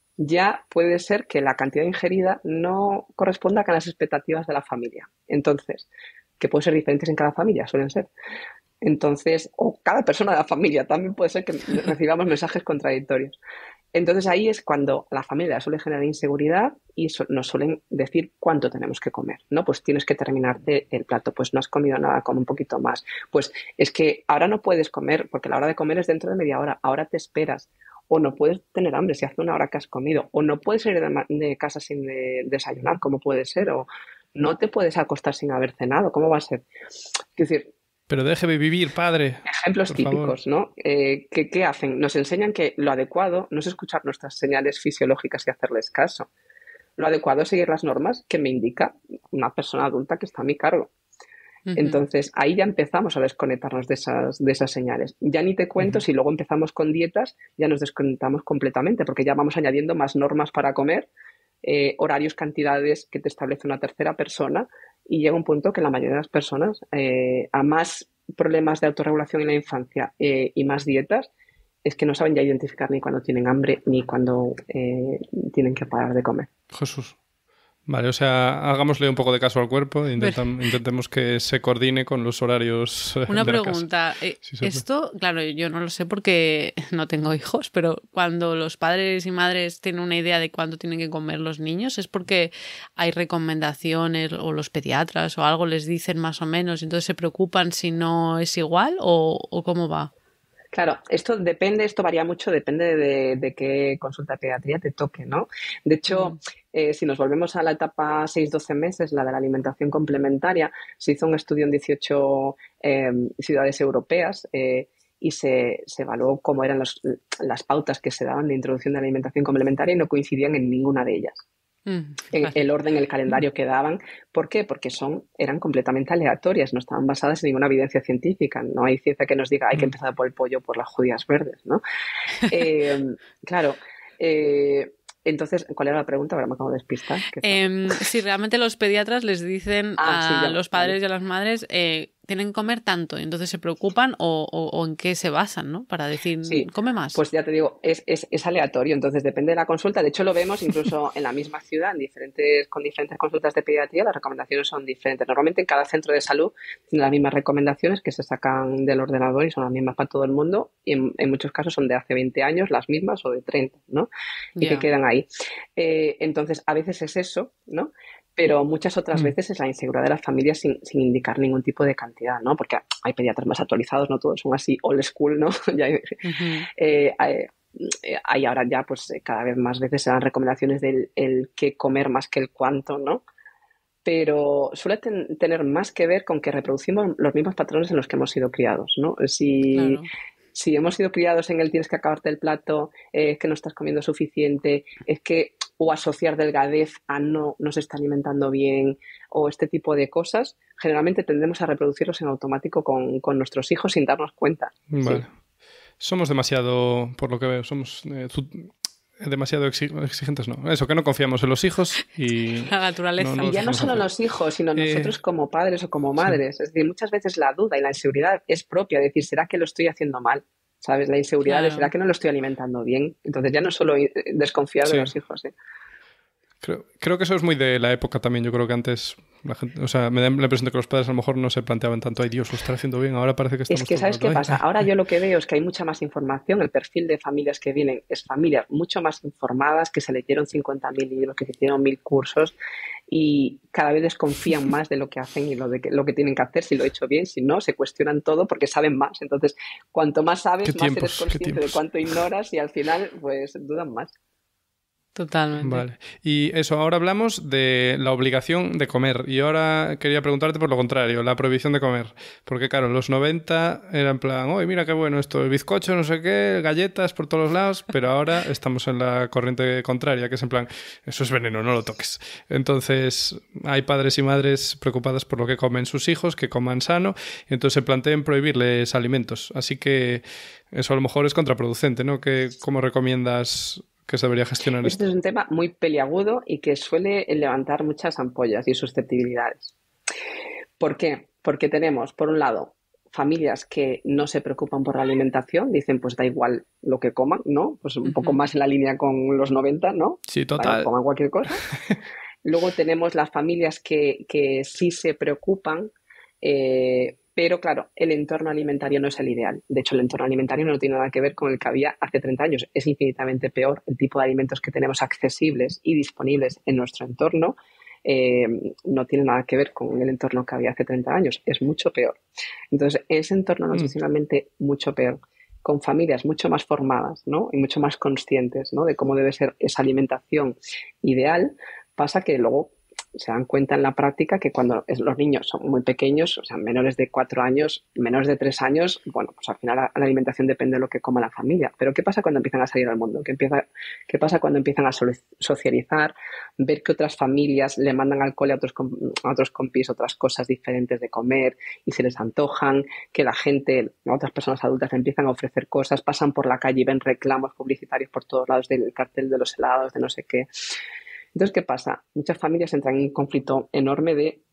Speaker 3: ya puede ser que la cantidad ingerida no corresponda con las expectativas de la familia. Entonces, que pueden ser diferentes en cada familia, suelen ser. Entonces, o cada persona de la familia, también puede ser que recibamos mensajes contradictorios. Entonces ahí es cuando la familia suele generar inseguridad y so- nos suelen decir cuánto tenemos que comer, ¿no? Pues tienes que terminarte el plato, pues no has comido nada, come un poquito más. Pues es que ahora no puedes comer, porque la hora de comer es dentro de media hora, ahora te esperas. O no puedes tener hambre si hace una hora que has comido. O no puedes salir de, de casa sin de, desayunar, ¿cómo puede ser? O no te puedes acostar sin haber cenado, ¿cómo va a ser? Es decir,
Speaker 2: pero déjeme vivir, padre.
Speaker 3: Ejemplos típicos, favor. ¿no? Eh, ¿qué, ¿Qué hacen? Nos enseñan que lo adecuado no es escuchar nuestras señales fisiológicas y hacerles caso. Lo adecuado es seguir las normas que me indica una persona adulta que está a mi cargo. Uh-huh. Entonces, ahí ya empezamos a desconectarnos de esas, de esas señales. Ya ni te cuento, uh-huh. si luego empezamos con dietas, ya nos desconectamos completamente, porque ya vamos añadiendo más normas para comer, eh, horarios, cantidades que te establece una tercera persona, y llega un punto que la mayoría de las personas, eh, a más problemas de autorregulación en la infancia eh, y más dietas, es que no saben ya identificar ni cuando tienen hambre ni cuando eh, tienen que parar de comer.
Speaker 2: Jesús. Vale, o sea, hagámosle un poco de caso al cuerpo e intentam, intentemos que se coordine con los horarios.
Speaker 1: Una
Speaker 2: de
Speaker 1: pregunta. Eh, sí, esto, claro, yo no lo sé porque no tengo hijos, pero cuando los padres y madres tienen una idea de cuándo tienen que comer los niños, ¿es porque hay recomendaciones o los pediatras o algo les dicen más o menos, entonces se preocupan si no es igual o, o cómo va?
Speaker 3: Claro, esto depende, esto varía mucho, depende de, de qué consulta de pediatría te toque, ¿no? De hecho, mm. eh, si nos volvemos a la etapa seis doce meses, la de la alimentación complementaria, se hizo un estudio en dieciocho eh, ciudades europeas eh, y se, se evaluó cómo eran los, las pautas que se daban de introducción de la alimentación complementaria y no coincidían en ninguna de ellas. Mm, en el orden, el calendario que daban. ¿Por qué? Porque son, eran completamente aleatorias, no estaban basadas en ninguna evidencia científica. No hay ciencia que nos diga hay que empezar por el pollo o por las judías verdes, ¿no? eh, claro. Eh, entonces, ¿cuál era la pregunta? Ahora me acabo de despistar.
Speaker 1: Eh, si realmente los pediatras les dicen ah, a sí, ya, los padres vale. y a las madres eh, tienen que comer tanto, y entonces se preocupan o, o, o en qué se basan, ¿no? Para decir, sí, come más.
Speaker 3: Pues ya te digo, es, es, es aleatorio, entonces depende de la consulta. De hecho, lo vemos incluso en la misma ciudad, en diferentes, con diferentes consultas de pediatría, las recomendaciones son diferentes. Normalmente en cada centro de salud tiene las mismas recomendaciones que se sacan del ordenador y son las mismas para todo el mundo. Y en, en muchos casos son de hace veinte años, las mismas o de treinta, ¿no? Y yeah. que quedan ahí. Eh, entonces, a veces es eso, ¿no? Pero muchas otras mm. veces es la inseguridad de las familias sin, sin indicar ningún tipo de cantidad, ¿no? Porque hay pediatras más actualizados, no todos son así old school, ¿no? ya hay, uh-huh. eh, hay, hay ahora ya, pues, cada vez más veces se dan recomendaciones del el qué comer más que el cuánto, ¿no? Pero suele ten, tener más que ver con que reproducimos los mismos patrones en los que hemos sido criados, ¿no? Si... Claro. Si hemos sido criados en el tienes que acabarte el plato, es eh, que no estás comiendo suficiente, es que o asociar delgadez a no, no se está alimentando bien o este tipo de cosas, generalmente tendemos a reproducirlos en automático con, con nuestros hijos sin darnos cuenta.
Speaker 2: Vale.
Speaker 3: Sí.
Speaker 2: Somos demasiado, por lo que veo, somos eh, demasiado exigentes, no. Eso, que no confiamos en los hijos y...
Speaker 1: La naturaleza.
Speaker 3: No, no y ya no solo los hijos, sino nosotros eh, como padres o como madres. Sí. Es decir, muchas veces la duda y la inseguridad es propia. Es decir, ¿será que lo estoy haciendo mal? ¿Sabes? La inseguridad claro. de ¿será que no lo estoy alimentando bien? Entonces ya no solo desconfiar sí. de los hijos. ¿eh?
Speaker 2: Creo, creo que eso es muy de la época también. Yo creo que antes la gente, o sea, me da la impresión de que los padres a lo mejor no se planteaban tanto, ay Dios, lo está haciendo bien, ahora parece que estamos...
Speaker 3: Es que ¿sabes qué pasa? Ahora yo lo que veo es que hay mucha más información, el perfil de familias que vienen es familias mucho más informadas, que se leyeron cincuenta mil libros, que se hicieron mil cursos y cada vez desconfían más de lo que hacen y lo, de que, lo que tienen que hacer, si lo he hecho bien, si no, se cuestionan todo porque saben más. Entonces, cuanto más sabes, más eres consciente de cuánto ignoras y al final, pues, dudan más.
Speaker 1: Totalmente.
Speaker 2: Vale. Y eso, ahora hablamos de la obligación de comer. Y ahora quería preguntarte por lo contrario, la prohibición de comer. Porque claro, en los noventa era en plan, oye, mira qué bueno esto, el bizcocho, no sé qué, galletas por todos los lados, pero ahora estamos en la corriente contraria, que es en plan, eso es veneno, no lo toques. Entonces, hay padres y madres preocupadas por lo que comen sus hijos, que coman sano, y entonces se plantean prohibirles alimentos. Así que eso a lo mejor es contraproducente, ¿no? ¿Qué, ¿Cómo recomiendas que se debería gestionar
Speaker 3: esto? Este es un tema muy peliagudo y que suele levantar muchas ampollas y susceptibilidades. ¿Por qué? Porque tenemos, por un lado, familias que no se preocupan por la alimentación, dicen, pues da igual lo que coman, ¿no? Pues un uh-huh. poco más en la línea con los noventa, ¿no?
Speaker 2: Sí, total.
Speaker 3: Vale, coman cualquier cosa. Luego tenemos las familias que, que sí se preocupan, eh, pero claro, el entorno alimentario no es el ideal. De hecho, el entorno alimentario no tiene nada que ver con el que había hace treinta años. Es infinitamente peor. El tipo de alimentos que tenemos accesibles y disponibles en nuestro entorno eh, no tiene nada que ver con el entorno que había hace treinta años. Es mucho peor. Entonces, ese entorno nutricionalmente mm. mucho peor, con familias mucho más formadas, ¿no? Y mucho más conscientes, ¿no? De cómo debe ser esa alimentación ideal, pasa que luego se dan cuenta en la práctica que cuando los niños son muy pequeños, o sea, menores de cuatro años, menores de tres años, bueno, pues al final la, la alimentación depende de lo que coma la familia. Pero ¿qué pasa cuando empiezan a salir al mundo? ¿Qué, empieza, qué pasa cuando empiezan a socializar? Ver que otras familias le mandan al cole a otros, a otros compis otras cosas diferentes de comer y se les antojan, que la gente, otras personas adultas le empiezan a ofrecer cosas, pasan por la calle y ven reclamos publicitarios por todos lados del cartel de los helados, de no sé qué. Entonces, ¿qué pasa? Muchas familias entran en un conflicto enorme de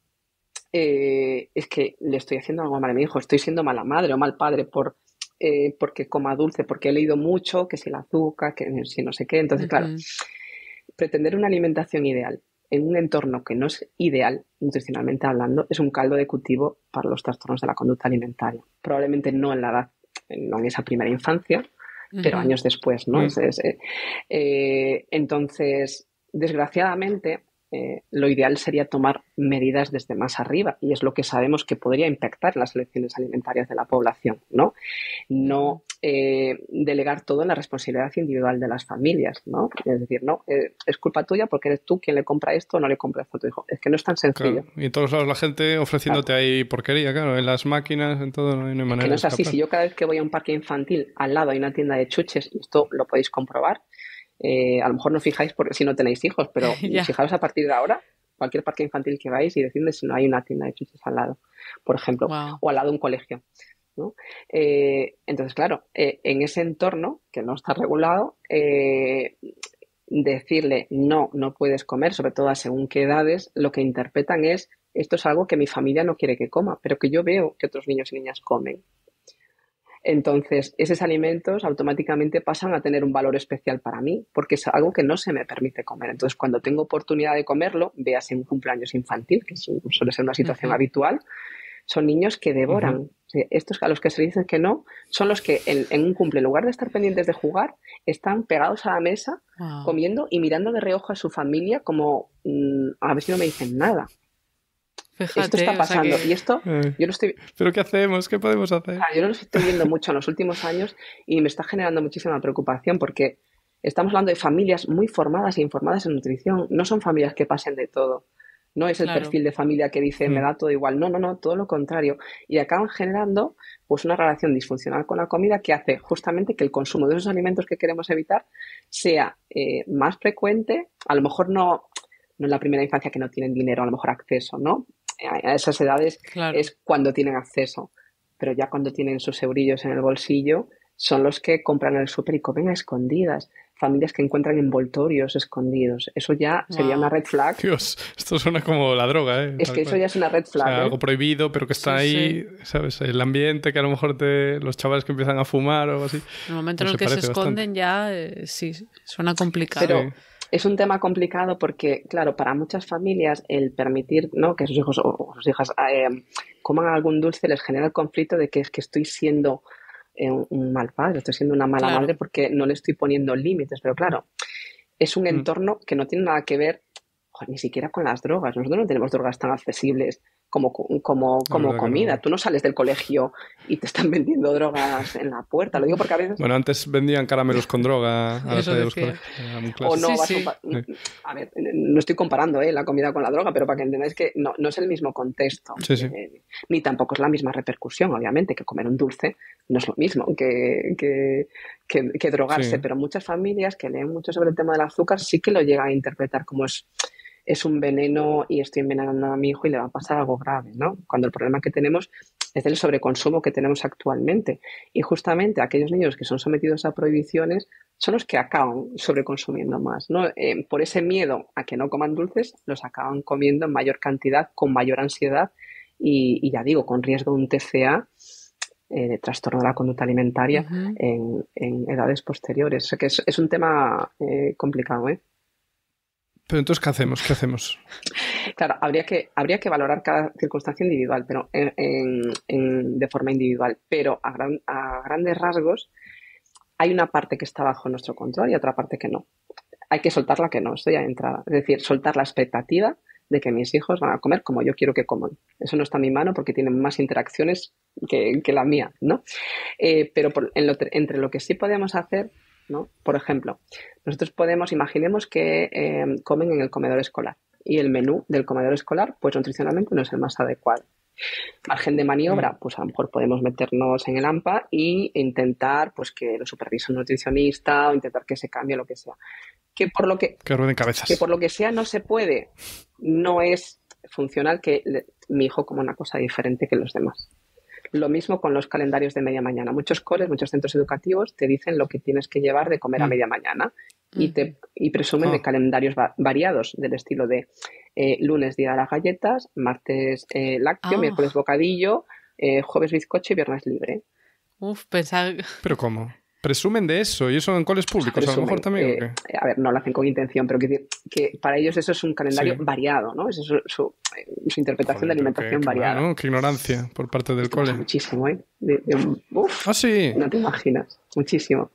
Speaker 3: eh, es que le estoy haciendo algo mal a mi hijo, estoy siendo mala madre o mal padre por, eh, porque coma dulce, porque he leído mucho, que si el azúcar, que si no sé qué. Entonces, uh-huh. claro, pretender una alimentación ideal en un entorno que no es ideal, nutricionalmente hablando, es un caldo de cultivo para los trastornos de la conducta alimentaria. Probablemente no en la edad, no en esa primera infancia, uh-huh. pero años después, ¿no? Uh-huh. es, es, eh, eh, entonces... Desgraciadamente, eh, lo ideal sería tomar medidas desde más arriba y es lo que sabemos que podría impactar en las elecciones alimentarias de la población, ¿no? No eh, delegar todo en la responsabilidad individual de las familias, ¿no? Es decir, no, eh, es culpa tuya porque eres tú quien le compra esto o no le compra esto a tu hijo. Es que no es tan sencillo.
Speaker 2: Claro. Y en todos lados la gente ofreciéndote claro. ahí porquería, claro, en las máquinas, en todo, no hay, no hay manera.
Speaker 3: Es que no es así. Si yo cada vez que voy a un parque infantil, al lado hay una tienda de chuches, y esto lo podéis comprobar. Eh, a lo mejor no fijáis porque si no tenéis hijos, pero yeah. fijaos a partir de ahora, cualquier parque infantil que vais y decidme si no hay una tienda de chuches al lado, por ejemplo, wow. o al lado de un colegio, ¿no? Eh, entonces, claro, eh, en ese entorno que no está regulado, eh, decirle no, no puedes comer, sobre todo a según qué edades, lo que interpretan es esto es algo que mi familia no quiere que coma, pero que yo veo que otros niños y niñas comen. Entonces, esos alimentos automáticamente pasan a tener un valor especial para mí, porque es algo que no se me permite comer. Entonces, cuando tengo oportunidad de comerlo, véase un cumpleaños infantil, que suele ser una situación uh-huh. habitual, son niños que devoran. Uh-huh. O sea, estos a los que se dicen que no, son los que en, en un cumple, en lugar de estar pendientes de jugar, están pegados a la mesa, wow. comiendo y mirando de reojo a su familia como, mmm, a ver si no me dicen nada. Fíjate, esto está pasando, o sea que... y esto
Speaker 2: eh,
Speaker 3: yo lo estoy...
Speaker 2: ¿Pero qué hacemos? ¿Qué podemos hacer?
Speaker 3: Yo lo estoy viendo mucho en los últimos años y me está generando muchísima preocupación porque estamos hablando de familias muy formadas e informadas en nutrición. No son familias que pasen de todo. No es el claro. perfil de familia que dice, mm. me da todo igual. No, no, no, todo lo contrario. Y acaban generando pues una relación disfuncional con la comida que hace justamente que el consumo de esos alimentos que queremos evitar sea eh, más frecuente. A lo mejor no, no en la primera infancia que no tienen dinero, a lo mejor acceso, ¿no? A esas edades claro. es cuando tienen acceso, pero ya cuando tienen sus eurillos en el bolsillo son los que compran en el súper y comen a escondidas. Familias que encuentran envoltorios escondidos. Eso ya sería
Speaker 1: Wow.
Speaker 3: una red flag.
Speaker 2: Dios, esto suena como la droga, ¿eh?
Speaker 3: Es
Speaker 2: Tal
Speaker 3: que eso
Speaker 2: cual.
Speaker 3: ya es una red
Speaker 2: O
Speaker 3: flag.
Speaker 2: sea,
Speaker 3: ¿eh?
Speaker 2: algo prohibido, pero que está
Speaker 1: Sí,
Speaker 2: ahí, ¿sabes? El ambiente que a lo mejor te... los chavales que empiezan a fumar o algo así.
Speaker 1: En el momento
Speaker 2: No
Speaker 1: en el
Speaker 2: se
Speaker 1: que se
Speaker 2: parece
Speaker 1: esconden ya, eh, sí, suena complicado.
Speaker 3: Pero
Speaker 2: Sí.
Speaker 3: es un tema complicado porque, claro, para muchas familias el permitir, ¿no?, que sus hijos o sus hijas eh, coman algún dulce les genera el conflicto de que es que estoy siendo eh, un mal padre, estoy siendo una mala
Speaker 1: Claro.
Speaker 3: madre porque no le estoy poniendo límites. Pero claro, es un
Speaker 2: Mm.
Speaker 3: entorno que no tiene nada que ver joder, ni siquiera con las drogas. Nosotros no tenemos drogas tan accesibles como, como, como
Speaker 2: verdad que
Speaker 3: comida.
Speaker 2: no.
Speaker 3: Tú no sales del colegio y te están vendiendo drogas en la puerta. Lo digo porque a veces...
Speaker 2: Bueno, antes vendían caramelos con droga a la
Speaker 1: Eso
Speaker 2: salida de los
Speaker 1: decía.
Speaker 2: colegios. Era muy
Speaker 3: O
Speaker 2: clásico.
Speaker 3: no
Speaker 1: Sí,
Speaker 3: vas
Speaker 1: sí.
Speaker 3: a... un pa- A ver, no estoy comparando ¿eh? la comida con la droga, pero para que entendáis que no, no es el mismo contexto.
Speaker 2: Sí, sí.
Speaker 3: Eh, ni tampoco es la misma repercusión, obviamente, que comer un dulce no es lo mismo que, que, que, que drogarse.
Speaker 2: Sí.
Speaker 3: Pero muchas familias que leen mucho sobre el tema del azúcar sí que lo llegan a interpretar como es, es un veneno y estoy envenenando a mi hijo y le va a pasar algo grave, ¿no? Cuando el problema que tenemos es del sobreconsumo que tenemos actualmente. Y justamente aquellos niños que son sometidos a prohibiciones son los que acaban sobreconsumiendo más, ¿no? Eh, por ese miedo a que no coman dulces, los acaban comiendo en mayor cantidad, con mayor ansiedad y, y ya digo, con riesgo de un T C A, eh, de trastorno de la conducta alimentaria,
Speaker 1: Ujú.
Speaker 3: en, en edades posteriores. O sea que es, es un tema eh, complicado, ¿eh?
Speaker 2: Pero entonces, ¿qué hacemos? ¿Qué hacemos?
Speaker 3: Claro, habría que, habría que valorar cada circunstancia individual, pero en, en, en, de forma individual. Pero a, gran, a grandes rasgos hay una parte que está bajo nuestro control y otra parte que no. Hay que soltar la que no, esto ya de entrada. Es decir, soltar la expectativa de que mis hijos van a comer como yo quiero que coman. Eso no está en mi mano porque tienen más interacciones que, que la mía, ¿no? Eh, pero por, en lo, entre lo que sí podemos hacer, ¿no? Por ejemplo, nosotros podemos, imaginemos que eh, comen en el comedor escolar y el menú del comedor escolar, pues nutricionalmente no es el más adecuado. Margen de maniobra, pues a lo mejor podemos meternos en el A M P A e intentar pues que lo supervise un nutricionista o intentar que se cambie lo que sea. Que por lo que,
Speaker 2: Que rueden cabezas.
Speaker 3: que por lo que sea no se puede, no es funcional que le, mi hijo coma una cosa diferente que los demás. Lo mismo con los calendarios de media mañana. Muchos coles, muchos centros educativos te dicen lo que tienes que llevar de comer mm. a media mañana y, te, y presumen oh. de calendarios va variados del estilo de eh, lunes día de las galletas, martes eh, lácteo, oh. miércoles bocadillo, eh, jueves bizcocho y viernes libre.
Speaker 1: Uf, pensar...
Speaker 2: ¿Pero cómo? ¿Presumen de eso? ¿Y eso en coles públicos? Presumen, a lo mejor también,
Speaker 3: eh,
Speaker 2: ¿o qué?
Speaker 3: A ver, no lo hacen con intención, pero que, que para ellos eso es un calendario sí. variado, ¿no? Esa es su, su, su interpretación Joder, de alimentación
Speaker 2: qué,
Speaker 3: variada.
Speaker 2: Qué, bueno, qué ignorancia por parte del
Speaker 3: Esto
Speaker 2: cole.
Speaker 3: Pasa muchísimo, ¿eh? De, de, uf,
Speaker 2: ¿Ah, sí?
Speaker 3: No te imaginas. Muchísimo.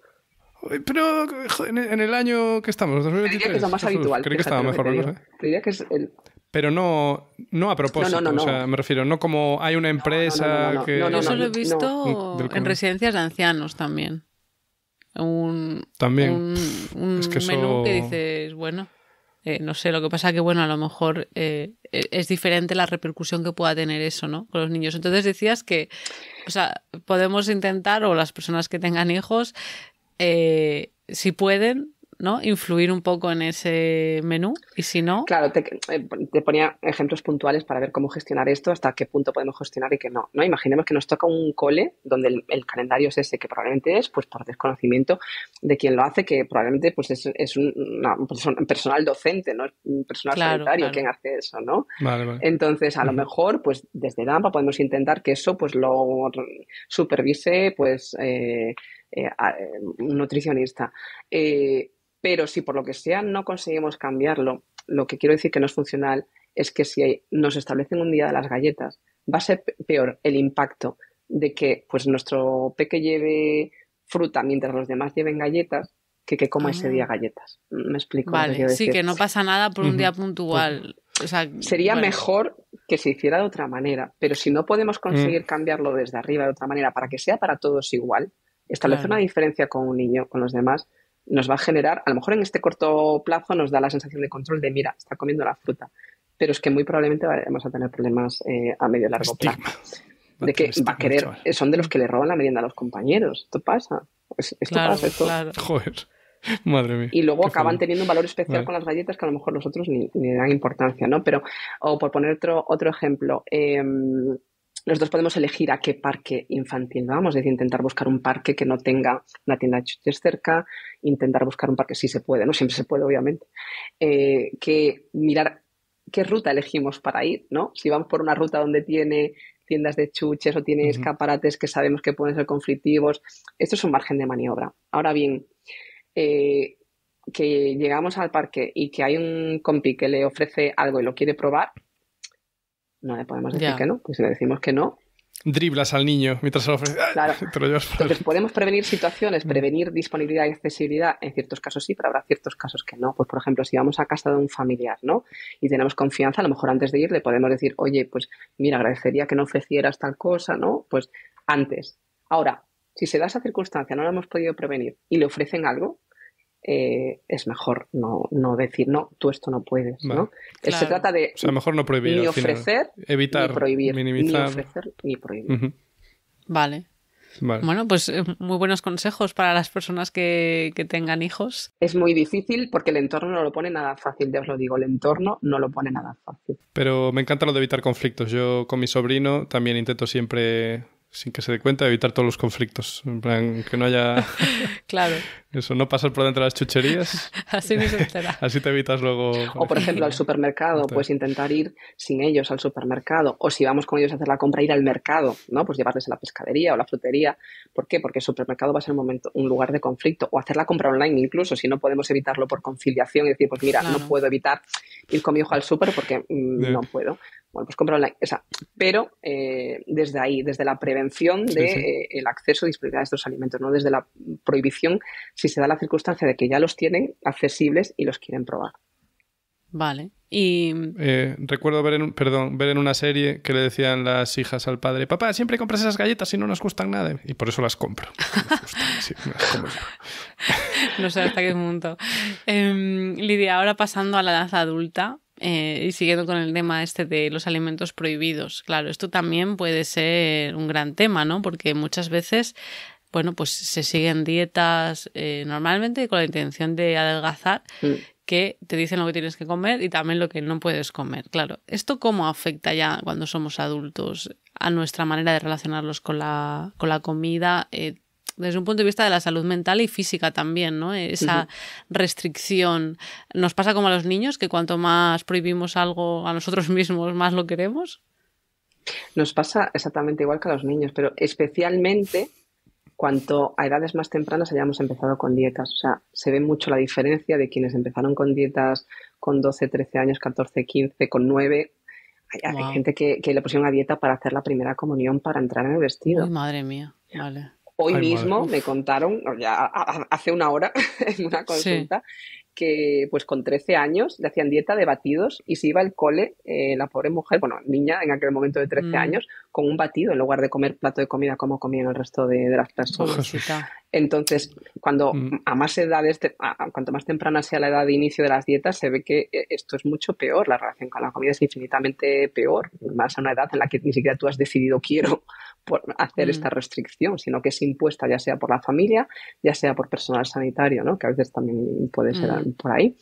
Speaker 2: Pero en el año que estamos, dos mil veintitrés.
Speaker 3: Creía que es lo más habitual.
Speaker 2: Creí que estaba mejor la cosa.
Speaker 3: Creía que es el...
Speaker 2: Pero no, no a propósito,
Speaker 3: no, no, no,
Speaker 2: o sea,
Speaker 3: no.
Speaker 2: me refiero, no como hay una empresa
Speaker 3: no, no, no, no,
Speaker 2: que...
Speaker 3: No, no,
Speaker 1: Yo eso
Speaker 3: no,
Speaker 1: lo he visto
Speaker 2: no.
Speaker 1: en residencias de ancianos también. Un,
Speaker 2: también.
Speaker 1: un, un
Speaker 2: es que eso...
Speaker 1: menú que dices, bueno, eh, no sé, lo que pasa que, bueno, a lo mejor eh, es diferente la repercusión que pueda tener eso, ¿no? Con los niños. Entonces decías que, o sea, podemos intentar, o las personas que tengan hijos, eh, si pueden, ¿no? Influir un poco en ese menú y si no...
Speaker 3: Claro, te, te ponía ejemplos puntuales para ver cómo gestionar esto, hasta qué punto podemos gestionar y qué no, ¿no? Imaginemos que nos toca un cole donde el, el calendario es ese, que probablemente es pues por desconocimiento de quien lo hace, que probablemente pues es, es un, una, un personal docente, ¿no? Un personal claro, sanitario claro. quien hace eso, ¿no?
Speaker 2: Vale, vale.
Speaker 3: Entonces, a uh-huh. lo mejor, pues desde el A M P A podemos intentar que eso pues lo supervise pues eh, eh, un nutricionista. Eh, Pero si por lo que sea no conseguimos cambiarlo, lo que quiero decir que no es funcional es que si nos establecen un día de las galletas, va a ser peor el impacto de que pues nuestro peque lleve fruta mientras los demás lleven galletas que que coma ah. ese día galletas. ¿Me explico?
Speaker 1: Vale,
Speaker 3: lo que
Speaker 1: sí, que no pasa nada por un uh-huh. día puntual. O sea,
Speaker 3: sería
Speaker 1: bueno.
Speaker 3: mejor que se hiciera de otra manera, pero si no podemos conseguir uh-huh. cambiarlo desde arriba de otra manera para que sea para todos igual, establecer claro. una diferencia con un niño, con los demás, nos va a generar, a lo mejor en este corto plazo nos da la sensación de control de, mira, está comiendo la fruta, pero es que muy probablemente vamos a tener problemas eh, a medio y largo
Speaker 2: estigma.
Speaker 3: plazo. De que estigma, va a querer, chaval. Son de los que le roban la merienda a los compañeros. Esto pasa. Esto
Speaker 1: claro,
Speaker 3: pasa. Esto.
Speaker 1: Claro.
Speaker 2: Joder. Madre mía.
Speaker 3: Y luego acaban
Speaker 2: feo.
Speaker 3: teniendo un valor especial vale. con las galletas que a lo mejor los otros ni, ni le dan importancia, ¿no? Pero, o por poner otro, otro ejemplo, eh, nosotros podemos elegir a qué parque infantil vamos, es decir, intentar buscar un parque que no tenga una tienda de chuches cerca, intentar buscar un parque, si se puede, no siempre se puede, obviamente, eh, que mirar qué ruta elegimos para ir, ¿no? Si vamos por una ruta donde tiene tiendas de chuches o tiene uh-huh. escaparates que sabemos que pueden ser conflictivos, esto es un margen de maniobra. Ahora bien, eh, que llegamos al parque y que hay un compi que le ofrece algo y lo quiere probar, no le podemos decir yeah. que no, pues si le decimos que no...
Speaker 2: Driblas al niño mientras se lo ofrece.
Speaker 3: Claro. Entonces, podemos prevenir situaciones, prevenir disponibilidad y accesibilidad. En ciertos casos sí, pero habrá ciertos casos que no. Pues, por ejemplo, si vamos a casa de un familiar, ¿no? Y tenemos confianza, a lo mejor antes de ir le podemos decir, oye, pues mira, agradecería que no ofrecieras tal cosa, ¿no? Pues antes. Ahora, si se da esa circunstancia, no la hemos podido prevenir y le ofrecen algo, Eh, es mejor no, no decir, no, tú esto no puedes, vale. ¿no? Claro. Se trata de
Speaker 2: o sea, mejor no prohibir,
Speaker 3: ni ofrecer,
Speaker 2: evitar,
Speaker 3: ni prohibir,
Speaker 2: minimizar.
Speaker 3: ni ofrecer, ni prohibir.
Speaker 2: Uh-huh.
Speaker 1: Vale. Vale. Bueno, pues muy buenos consejos para las personas que, que tengan hijos.
Speaker 3: Es muy difícil porque el entorno no lo pone nada fácil, ya os lo digo, el entorno no lo pone nada fácil.
Speaker 2: Pero me encanta lo de evitar conflictos. Yo con mi sobrino también intento siempre, sin que se dé cuenta, evitar todos los conflictos. En plan, que no haya...
Speaker 1: Claro.
Speaker 2: Eso, no pasar por dentro de las chucherías.
Speaker 1: Así ni se entera.
Speaker 2: Así te evitas luego...
Speaker 3: O, por ejemplo, al supermercado, pues intentar ir sin ellos al supermercado. O si vamos con ellos a hacer la compra, ir al mercado, ¿no? Pues llevarles a la pescadería o la frutería. ¿Por qué? Porque el supermercado va a ser un momento, un lugar de conflicto. O hacer la compra online incluso, si no podemos evitarlo por conciliación. Y decir, pues mira, claro. no puedo evitar ir con mi hijo al súper porque mmm, yeah. no puedo. Bueno, pues compra online. Esa. Pero eh, desde ahí, desde la prevención del de, sí, sí. eh, el acceso y disponibilidad de estos alimentos, no desde la prohibición, si se da la circunstancia de que ya los tienen accesibles y los quieren probar.
Speaker 1: Vale. Y
Speaker 2: eh, recuerdo ver en, perdón, ver en una serie que le decían las hijas al padre, papá, siempre compras esas galletas y no nos gustan nada. Y por eso las compro. No, nos gustan, sí, me las como yo.
Speaker 1: No sé hasta qué punto. Eh, Lidia, ahora pasando a la edad adulta, Eh, y siguiendo con el tema este de los alimentos prohibidos, claro, esto también puede ser un gran tema, ¿no? Porque muchas veces, bueno, pues se siguen dietas eh, normalmente con la intención de adelgazar, mm. que te dicen lo que tienes que comer y también lo que no puedes comer. Claro, ¿esto cómo afecta ya cuando somos adultos a nuestra manera de relacionarlos con la, con la comida? Eh, desde un punto de vista de la salud mental y física también, ¿no? Esa restricción. ¿Nos pasa como a los niños, que cuanto más prohibimos algo a nosotros mismos, más lo queremos?
Speaker 3: Nos pasa exactamente igual que a los niños, pero especialmente cuanto a edades más tempranas hayamos empezado con dietas. O sea, se ve mucho la diferencia de quienes empezaron con dietas con doce, trece años, catorce, quince, con nueve... Hay, wow. hay gente que, que le pusieron a dieta para hacer la primera comunión, para entrar en el vestido.
Speaker 1: Uy, madre mía, vale.
Speaker 3: Hoy
Speaker 2: Ay,
Speaker 3: mismo
Speaker 2: madre.
Speaker 3: me contaron, ya hace una hora, en una consulta, sí. que pues con trece años le hacían dieta de batidos y se iba al cole, eh, la pobre mujer, bueno, niña en aquel momento de trece mm. años, con un batido en lugar de comer plato de comida como comían el resto de, de las personas.
Speaker 1: Oh,
Speaker 3: Entonces, cuando mm. a más edades, a, cuanto más temprana sea la edad de inicio de las dietas, se ve que esto es mucho peor, la relación con la comida es infinitamente peor, más a una edad en la que ni siquiera tú has decidido quiero por hacer mm. esta restricción, sino que es impuesta ya sea por la familia, ya sea por personal sanitario, ¿no? Que a veces también puede ser mm. por ahí.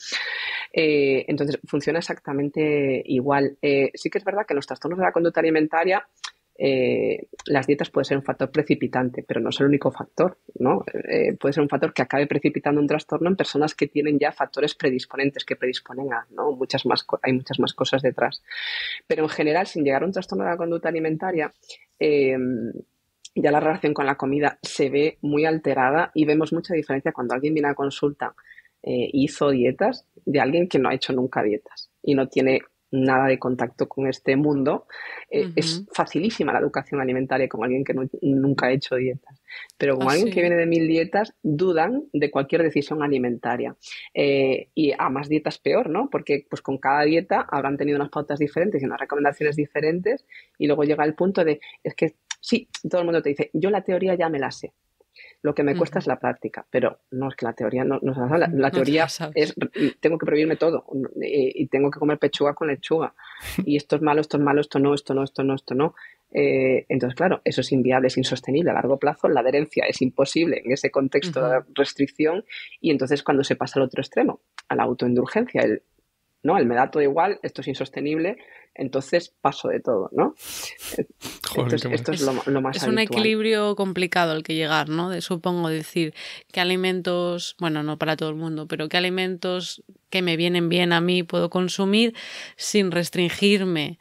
Speaker 3: Eh, entonces, funciona exactamente igual. Eh, sí que es verdad que en los trastornos de la conducta alimentaria eh, las dietas pueden ser un factor precipitante, pero no es el único factor, ¿no? Eh, puede ser un factor que acabe precipitando un trastorno en personas que tienen ya factores predisponentes, que predisponen a, ¿no? Muchas más, hay muchas más cosas detrás. Pero en general, sin llegar a un trastorno de la conducta alimentaria, eh, ya la relación con la comida se ve muy alterada y vemos mucha diferencia cuando alguien viene a consulta eh, hizo dietas de alguien que no ha hecho nunca dietas y no tiene nada de contacto con este mundo. Eh, uh-huh. Es facilísima la educación alimentaria con alguien que no, nunca ha hecho dietas, pero con oh, alguien sí. que viene de mil dietas dudan de cualquier decisión alimentaria. Eh, y a más dietas peor, ¿no? Porque pues con cada dieta habrán tenido unas pautas diferentes y unas recomendaciones diferentes y luego llega el punto de, es que sí, todo el mundo te dice, yo la teoría ya me la sé. Lo que me cuesta uh-huh. es la práctica, pero no es que la teoría no, no la, la no teoría es tengo que prohibirme todo y, y tengo que comer pechuga con lechuga y esto es malo, esto es malo, esto no, esto no, esto no, esto no. Eh, entonces, claro, eso es inviable, es insostenible a largo plazo, la adherencia es imposible en ese contexto uh-huh. de restricción y entonces cuando se pasa al otro extremo, a la autoindulgencia, el ¿no? El me da todo igual, esto es insostenible, entonces paso de todo, ¿no?
Speaker 2: Joder,
Speaker 3: esto es, esto es lo, lo más
Speaker 1: es
Speaker 3: habitual.
Speaker 1: Un equilibrio complicado al que llegar, ¿no? De, supongo decir qué alimentos, bueno, no para todo el mundo, pero qué alimentos que me vienen bien a mí puedo consumir sin restringirme,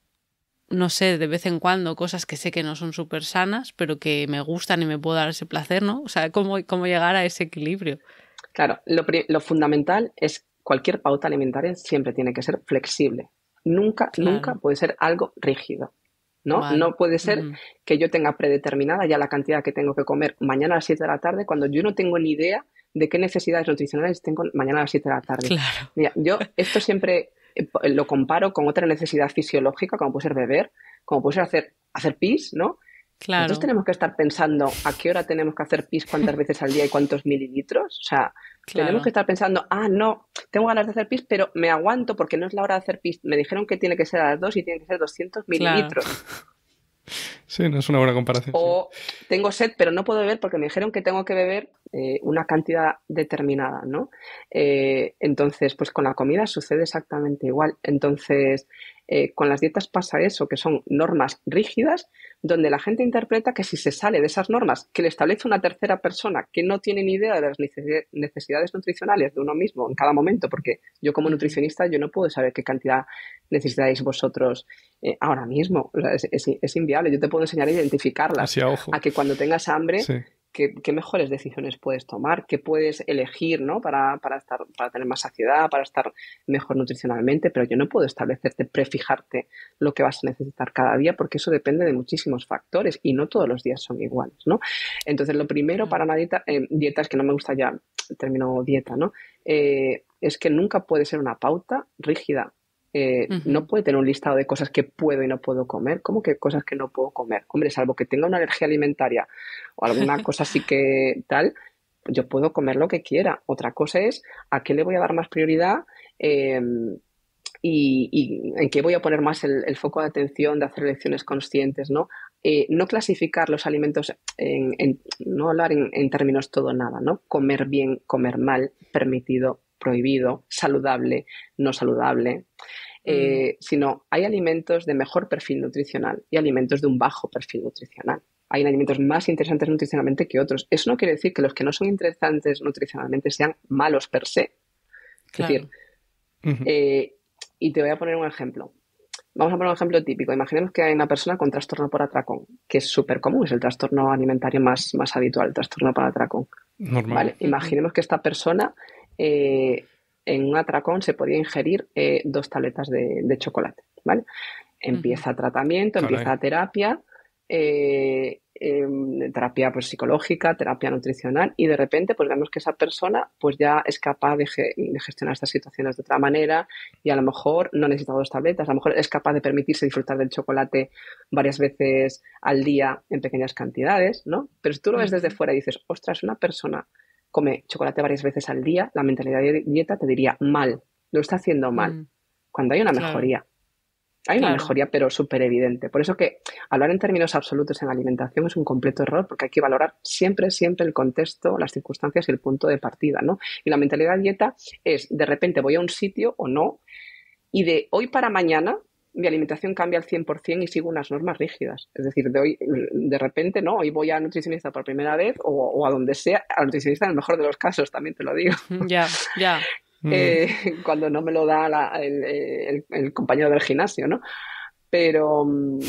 Speaker 1: no sé, de vez en cuando, cosas que sé que no son súper sanas, pero que me gustan y me puedo dar ese placer, ¿no? O sea, cómo, cómo llegar a ese equilibrio.
Speaker 3: Claro, lo, lo fundamental es cualquier pauta alimentaria siempre tiene que ser flexible. Nunca, claro. nunca puede ser algo rígido, ¿no? Vale. No puede ser uh-huh. que yo tenga predeterminada ya la cantidad que tengo que comer mañana a las siete de la tarde cuando yo no tengo ni idea de qué necesidades nutricionales tengo mañana a las siete de la tarde.
Speaker 1: Claro.
Speaker 3: Mira, yo esto siempre lo comparo con otra necesidad fisiológica, como puede ser beber, como puede ser hacer, hacer pis, ¿no?
Speaker 1: Claro.
Speaker 3: Entonces tenemos que estar pensando a qué hora tenemos que hacer pis, cuántas veces al día y cuántos mililitros. O sea, claro. tenemos que estar pensando, ah, no, tengo ganas de hacer pis, pero me aguanto porque no es la hora de hacer pis. Me dijeron que tiene que ser a las dos y tiene que ser doscientos mililitros.
Speaker 2: Claro. Sí, no es una buena comparación.
Speaker 3: O
Speaker 2: sí.
Speaker 3: tengo sed, pero no puedo beber porque me dijeron que tengo que beber eh, una cantidad determinada, ¿no? Eh, entonces, pues con la comida sucede exactamente igual. Entonces, eh, con las dietas pasa eso, que son normas rígidas, donde la gente interpreta que si se sale de esas normas que le establece una tercera persona que no tiene ni idea de las necesidades nutricionales de uno mismo en cada momento, porque yo como nutricionista yo no puedo saber qué cantidad necesitáis vosotros eh, ahora mismo. O sea, es, es, es inviable. Yo te puedo enseñar a identificarlas.
Speaker 2: Así a ojo.
Speaker 3: A que cuando tengas hambre,
Speaker 2: sí.
Speaker 3: qué, qué mejores decisiones puedes tomar, qué puedes elegir, ¿no? Para, para, estar, para tener más saciedad, para estar mejor nutricionalmente, pero yo no puedo establecerte, prefijarte lo que vas a necesitar cada día, porque eso depende de muchísimos factores y no todos los días son iguales, ¿no? Entonces, lo primero para una dieta, eh, dieta es que no me gusta ya el término dieta, ¿no? Eh, es que nunca puede ser una pauta rígida. Eh, uh-huh. No puede tener un listado de cosas que puedo y no puedo comer. ¿Cómo que cosas que no puedo comer? Hombre, salvo que tenga una alergia alimentaria o alguna cosa así que tal, yo puedo comer lo que quiera. Otra cosa es a qué le voy a dar más prioridad eh, y, y en qué voy a poner más el, el foco de atención de hacer elecciones conscientes, ¿no? Eh, no clasificar los alimentos, en, en, no hablar en, en términos todo o nada, ¿no? Comer bien, comer mal, permitido, prohibido, saludable, no saludable, eh, mm. sino hay alimentos de mejor perfil nutricional y alimentos de un bajo perfil nutricional. Hay alimentos más interesantes nutricionalmente que otros. Eso no quiere decir que los que no son interesantes nutricionalmente sean malos per se.
Speaker 1: Claro.
Speaker 3: Es decir, uh-huh. eh, y te voy a poner un ejemplo. Vamos a poner un ejemplo típico. Imaginemos que hay una persona con trastorno por atracón, que es súper común, es el trastorno alimentario más, más habitual, el trastorno por atracón.
Speaker 2: Normal.
Speaker 3: Vale, imaginemos que esta persona eh, en un atracón se podía ingerir eh, dos tabletas de, de chocolate, ¿vale? Empieza uh-huh. tratamiento, Caray. empieza terapia, eh, eh, terapia pues, psicológica, terapia nutricional, y de repente pues vemos que esa persona pues ya es capaz de, ge- de gestionar estas situaciones de otra manera y a lo mejor no necesita dos tabletas, a lo mejor es capaz de permitirse disfrutar del chocolate varias veces al día en pequeñas cantidades, ¿no? Pero si tú lo ves desde fuera y dices, ostras, una persona come chocolate varias veces al día, la mentalidad de dieta te diría mal, lo está haciendo mal, mm. cuando hay una
Speaker 1: claro.
Speaker 3: mejoría. Hay una
Speaker 1: claro.
Speaker 3: mejoría, pero súper evidente. Por eso que hablar en términos absolutos en alimentación es un completo error, porque hay que valorar siempre, siempre el contexto, las circunstancias y el punto de partida, ¿no? Y la mentalidad de dieta es, de repente voy a un sitio o no, y de hoy para mañana mi alimentación cambia al cien por ciento y sigo unas normas rígidas. Es decir, de hoy, de repente, ¿no? Hoy voy a nutricionista por primera vez o, o a donde sea, a nutricionista en el mejor de los casos, también te lo digo.
Speaker 1: Ya, ya.
Speaker 3: Eh, cuando no me lo da la, el, el, el compañero del gimnasio, ¿no? Pero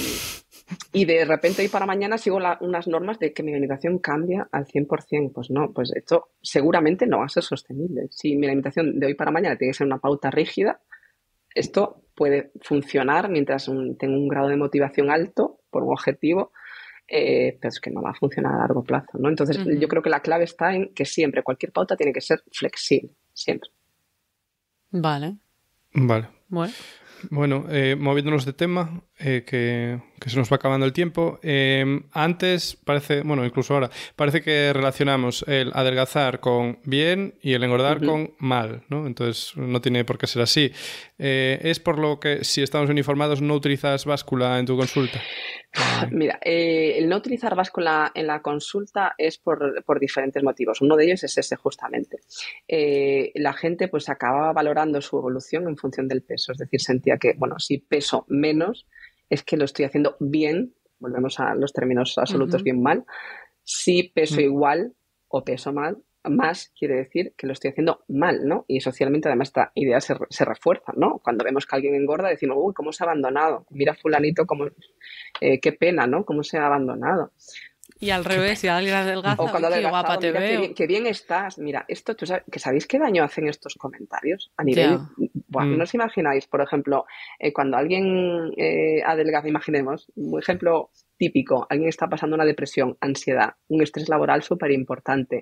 Speaker 3: y de repente hoy para mañana sigo la, unas normas de que mi alimentación cambia al cien por ciento. Pues no, pues esto seguramente no va a ser sostenible. Si mi alimentación de hoy para mañana tiene que ser una pauta rígida, esto puede funcionar mientras un, tengo un grado de motivación alto por un objetivo, eh, pero es que no va a funcionar a largo plazo, ¿no? Entonces uh-huh. yo creo que la clave está en que siempre cualquier pauta tiene que ser flexible, siempre.
Speaker 1: Vale.
Speaker 2: Vale.
Speaker 1: Bueno.
Speaker 2: Bueno, eh, moviéndonos de tema, eh, que, que se nos va acabando el tiempo. Eh, antes parece, bueno, incluso ahora, parece que relacionamos el adelgazar con bien y el engordar uh-huh. con mal, ¿no? Entonces no tiene por qué ser así. Eh, es por lo que, si estamos uniformados, no utilizas báscula en tu consulta.
Speaker 3: Mira, eh, el no utilizar báscula en la consulta es por, por diferentes motivos. Uno de ellos es ese justamente. Eh, la gente pues acababa valorando su evolución en función del peso, es decir, sentía que, bueno, si peso menos es que lo estoy haciendo bien, volvemos a los términos absolutos, uh-huh. bien mal. Si peso uh-huh. igual o peso mal, más quiere decir que lo estoy haciendo mal, ¿no? Y socialmente además esta idea se, se refuerza, ¿no? Cuando vemos que alguien engorda decimos, uy, ¿cómo se ha abandonado? Mira fulanito, cómo, eh, qué pena, ¿no? ¿Cómo se ha abandonado?
Speaker 1: Y al revés, si alguien adelgaza,
Speaker 3: o cuando
Speaker 1: qué guapa te
Speaker 3: mira,
Speaker 1: veo.
Speaker 3: Qué bien, qué bien estás. Mira, esto, ¿tú sabes, que sabéis qué daño hacen estos comentarios? A nivel, yeah. bueno, mm. no os imagináis, por ejemplo, eh, cuando alguien eh, adelgaza, imaginemos, un ejemplo típico, alguien está pasando una depresión, ansiedad, un estrés laboral súper importante,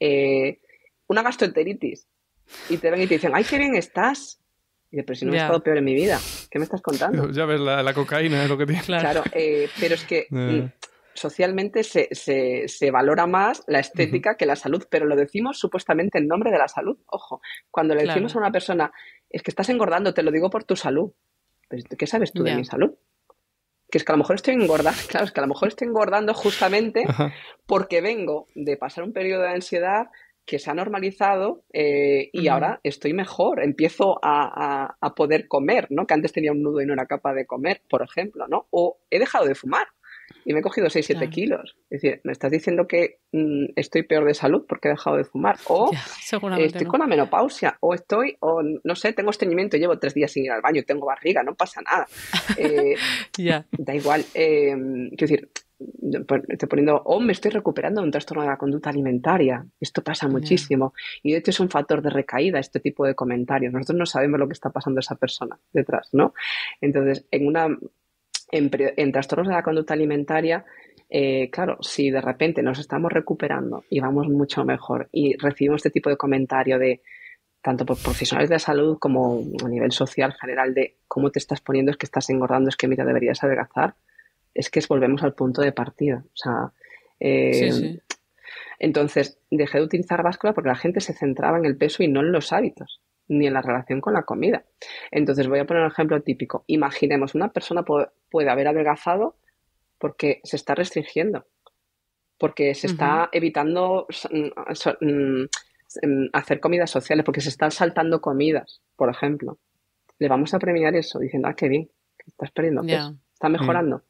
Speaker 3: eh, una gastroenteritis, y te ven y te dicen, ¡ay, qué bien estás! Y dices, pero si no yeah. he estado peor en mi vida, ¿qué me estás contando?
Speaker 2: Ya ves, la, la cocaína es lo que tiene.
Speaker 3: Claro, claro eh, pero es que... Yeah. socialmente se, se, se valora más la estética uh-huh. que la salud, pero lo decimos supuestamente en nombre de la salud. Ojo, cuando le decimos claro. a una persona, es que estás engordando, te lo digo por tu salud. Pues, ¿qué sabes tú yeah. de mi salud? Que es que a lo mejor estoy engordando, claro, es que a lo mejor estoy engordando justamente uh-huh. porque vengo de pasar un periodo de ansiedad que se ha normalizado eh, y uh-huh. ahora estoy mejor, empiezo a, a, a poder comer, ¿no? Que antes tenía un nudo y no era capaz de comer, por ejemplo, ¿no? O he dejado de fumar. Y me he cogido seis siete claro. kilos. Es decir, me estás diciendo que mmm, estoy peor de salud porque he dejado de fumar. O
Speaker 1: ya,
Speaker 3: estoy
Speaker 1: no.
Speaker 3: con la menopausia. O estoy, o no sé, tengo estreñimiento y llevo tres días sin ir al baño. Tengo barriga, no pasa nada. Eh,
Speaker 1: yeah.
Speaker 3: Da igual. Eh, quiero decir, estoy poniendo, o me estoy recuperando de un trastorno de la conducta alimentaria. Esto pasa muchísimo. Yeah. Y de hecho es un factor de recaída este tipo de comentarios. Nosotros no sabemos lo que está pasando a esa persona detrás, ¿no? Entonces, en una... En, en trastornos de la conducta alimentaria, eh, claro, si de repente nos estamos recuperando y vamos mucho mejor y recibimos este tipo de comentario de tanto por profesionales de la salud como a nivel social general de cómo te estás poniendo, es que estás engordando, es que mira, deberías adelgazar, es que volvemos al punto de partida. O sea, eh,
Speaker 1: sí, sí.
Speaker 3: Entonces dejé de utilizar báscula porque la gente se centraba en el peso y no en los hábitos, ni en la relación con la comida. Entonces voy a poner un ejemplo típico. Imaginemos, una persona puede, puede haber adelgazado porque se está restringiendo, porque se uh-huh. está evitando hacer comidas sociales, porque se están saltando comidas, por ejemplo. Le vamos a premiar eso, diciendo, ah, qué bien, que estás perdiendo peso, yeah. está mejorando.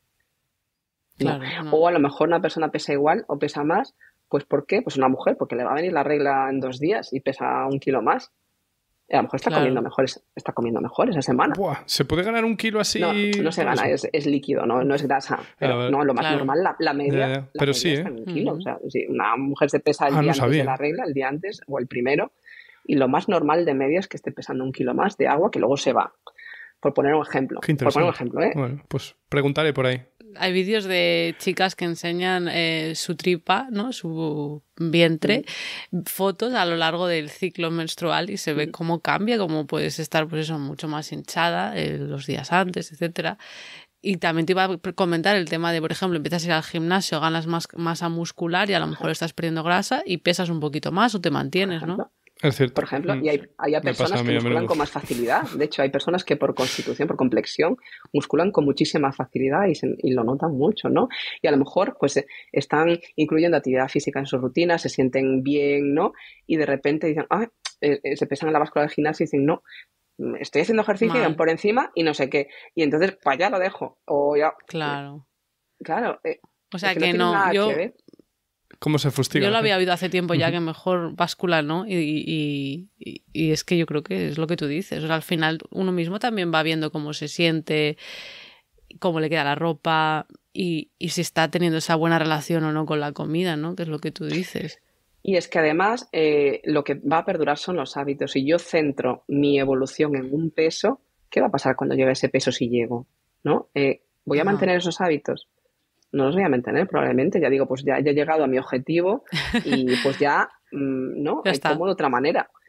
Speaker 3: Mm. No. Claro, no. O a lo mejor una persona pesa igual o pesa más, pues ¿por qué? Pues una mujer, porque le va a venir la regla en dos días y pesa un kilo más. A lo mejor está, claro. comiendo mejor, está comiendo mejor esa semana.
Speaker 2: Buah, ¿se puede ganar un kilo así?
Speaker 3: No, no se gana, es, es líquido, no, no es grasa. Pero no, lo más claro. normal, la, la media,
Speaker 2: ya, ya.
Speaker 3: La
Speaker 2: pero
Speaker 3: media
Speaker 2: sí,
Speaker 3: está
Speaker 2: ¿eh?
Speaker 3: en un kilo.
Speaker 1: Uh-huh.
Speaker 3: O sea, si una mujer se pesa el
Speaker 2: ah,
Speaker 3: día
Speaker 2: no
Speaker 3: antes
Speaker 2: sabía.
Speaker 3: de la regla, el día antes o el primero, y lo más normal de media es que esté pesando un kilo más de agua que luego se va. Por poner un ejemplo.
Speaker 2: Qué
Speaker 3: por poner un ejemplo, ¿eh?
Speaker 2: Bueno, pues preguntaré por ahí.
Speaker 1: Hay vídeos de chicas que enseñan eh, su tripa, ¿no? Su vientre, mm. fotos a lo largo del ciclo menstrual y se ve mm. cómo cambia, cómo puedes estar, pues eso, mucho más hinchada eh, los días antes, etcétera. Y también te iba a comentar el tema de, por ejemplo, empiezas a ir al gimnasio, ganas más masa muscular y a lo mejor estás perdiendo grasa y pesas un poquito más o te mantienes, ¿no?
Speaker 2: Es cierto.
Speaker 3: Por ejemplo, y hay, hay personas que musculan con más facilidad. De hecho, hay personas que por constitución, por complexión, musculan con muchísima facilidad y, se, y lo notan mucho, ¿no? Y a lo mejor, pues, están incluyendo actividad física en su rutina, se sienten bien, ¿no? Y de repente dicen, ah, eh, se pesan en la báscula del gimnasio y dicen, no, estoy haciendo ejercicio y por encima y no sé qué. Y entonces, pues ya lo dejo. O ya...
Speaker 1: Claro.
Speaker 3: Eh, claro. Eh,
Speaker 1: o sea
Speaker 3: es que,
Speaker 1: que
Speaker 3: no,
Speaker 1: no, yo...
Speaker 2: ¿Cómo se fustiga?
Speaker 1: Yo lo había oído hace tiempo ya, uh-huh. que mejor báscula, ¿no? Y, y, y, y es que yo creo que es lo que tú dices. O sea, al final uno mismo también va viendo cómo se siente, cómo le queda la ropa y, y si está teniendo esa buena relación o no con la comida, ¿no? Que es lo que tú dices.
Speaker 3: Y es que además eh, lo que va a perdurar son los hábitos. Si yo centro mi evolución en un peso, ¿qué va a pasar cuando llegue a ese peso si llego? ¿No? Eh, ¿Voy a uh-huh. mantener esos hábitos? No los voy a mantener probablemente, ya digo, pues ya, ya he llegado a mi objetivo y pues ya, mmm, ¿no?
Speaker 1: Ya
Speaker 3: hay
Speaker 1: está.
Speaker 3: como de otra manera.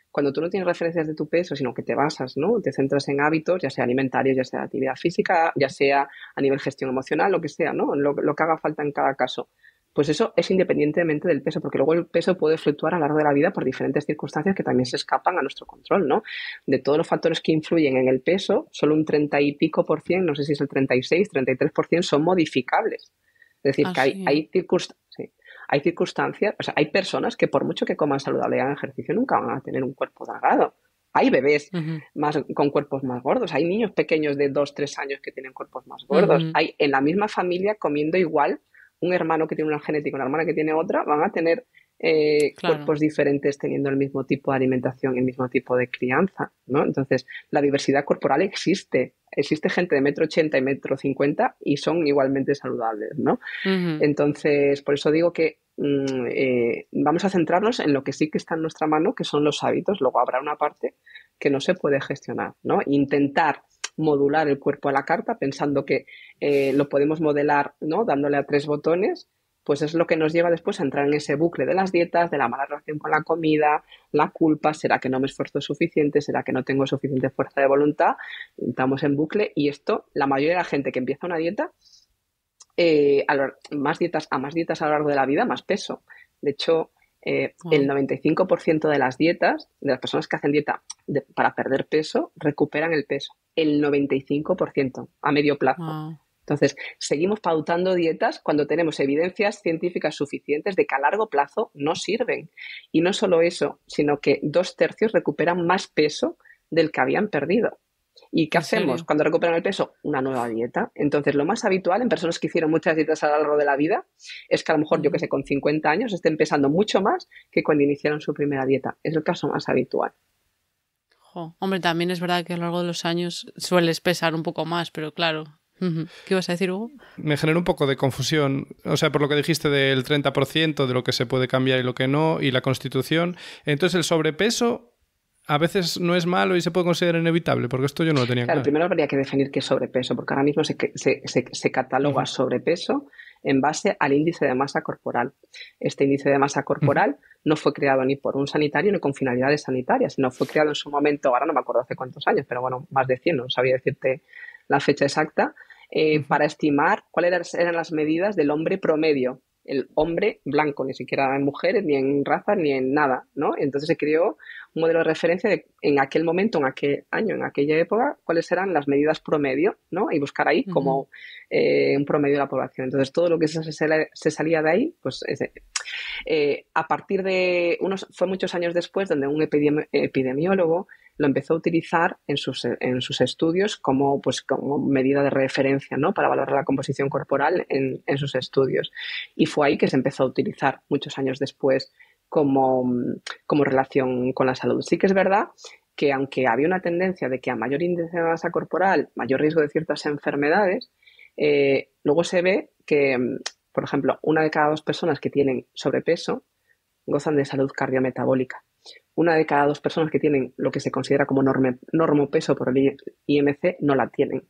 Speaker 3: cuando tú no tienes referencias de tu peso, sino que te basas, ¿no? Te centras en hábitos, ya sea alimentarios, ya sea actividad física, ya sea a nivel gestión emocional, lo que sea, ¿no? Lo, lo que haga falta en cada caso. Pues eso es independientemente del peso, porque luego el peso puede fluctuar a lo largo de la vida por diferentes circunstancias que también se escapan a nuestro control, ¿no? De todos los factores que influyen en el peso, solo un treinta y pico por cien, no sé si es el treinta y seis, treinta y tres por ciento son modificables. Es decir,
Speaker 1: Ah,
Speaker 3: que hay,
Speaker 1: sí.
Speaker 3: hay, circunst- sí, hay circunstancias, o sea, hay personas que por mucho que coman saludable y hagan ejercicio nunca van a tener un cuerpo delgado. Hay bebés
Speaker 1: Uh-huh.
Speaker 3: más, con cuerpos más gordos, hay niños pequeños de dos, tres años que tienen cuerpos más gordos,
Speaker 1: Uh-huh.
Speaker 3: hay en la misma familia comiendo igual, un hermano que tiene una genética y una hermana que tiene otra, van a tener eh,
Speaker 1: Claro.
Speaker 3: cuerpos diferentes teniendo el mismo tipo de alimentación y el mismo tipo de crianza, ¿no? Entonces, la diversidad corporal existe. Existe gente de metro ochenta y metro cincuenta y son igualmente saludables, ¿no?
Speaker 1: Uh-huh.
Speaker 3: Entonces, por eso digo que mmm, eh, vamos a centrarnos en lo que sí que está en nuestra mano, que son los hábitos. Luego habrá una parte que no se puede gestionar, ¿no? Intentar modular el cuerpo a la carta pensando que eh, lo podemos modelar, ¿no? Dándole a tres botones, pues es lo que nos lleva después a entrar en ese bucle de las dietas, de la mala relación con la comida, la culpa, ¿será que no me esfuerzo suficiente? ¿Será que no tengo suficiente fuerza de voluntad? Estamos en bucle y esto, la mayoría de la gente que empieza una dieta, eh, a, lo, más dietas, a más dietas a lo largo de la vida, más peso. De hecho, eh, wow. el noventa y cinco por ciento de las dietas, de las personas que hacen dieta de, para perder peso, recuperan el peso. El noventa y cinco por ciento a medio plazo. Wow. Entonces, seguimos pautando dietas cuando tenemos evidencias científicas suficientes de que a largo plazo no sirven. Y no solo eso, sino que dos tercios recuperan más peso del que habían perdido. ¿Y qué hacemos serio? Cuando recuperan el peso? Una nueva dieta. Entonces, lo más habitual en personas que hicieron muchas dietas a lo largo de la vida es que a lo mejor, uh-huh. yo que sé, con cincuenta años estén pesando mucho más que cuando iniciaron su primera dieta. Es el caso más habitual.
Speaker 1: Jo. Hombre, también es verdad que a lo largo de los años sueles pesar un poco más, pero claro... ¿Qué ibas a decir, Hugo?
Speaker 2: Me generó un poco de confusión, o sea, por lo que dijiste del treinta por ciento de lo que se puede cambiar y lo que no, y la constitución. Entonces, el sobrepeso a veces no es malo y se puede considerar inevitable, porque esto yo no lo tenía claro.
Speaker 3: Claro, primero habría que definir qué es sobrepeso, porque ahora mismo se, se, se, se cataloga uh-huh. sobrepeso en base al índice de masa corporal. Este índice de masa corporal uh-huh. no fue creado ni por un sanitario ni con finalidades sanitarias, sino fue creado en su momento, ahora no me acuerdo hace cuántos años, pero bueno, más de cien, no sabía decirte la fecha exacta, eh, uh-huh. para estimar cuáles eran las medidas del hombre promedio, el hombre blanco, ni siquiera en mujeres, ni en razas, ni en nada, ¿no? Entonces se creó un modelo de referencia de en aquel momento, en aquel año, en aquella época, cuáles eran las medidas promedio, ¿no? Y buscar ahí uh-huh. como eh, un promedio de la población. Entonces todo lo que se, se salía de ahí, pues es de, eh, a partir de unos, fue muchos años después donde un epidemi- epidemiólogo lo empezó a utilizar en sus, en sus estudios como, pues, como medida de referencia, ¿no? Para valorar la composición corporal en, en sus estudios. Y fue ahí que se empezó a utilizar muchos años después como, como relación con la salud. Sí que es verdad que aunque había una tendencia de que a mayor índice de masa corporal, mayor riesgo de ciertas enfermedades, eh, luego se ve que, por ejemplo, una de cada dos personas que tienen sobrepeso gozan de salud cardiometabólica. Una de cada dos personas que tienen lo que se considera como norme, normopeso por el I M C no la tienen.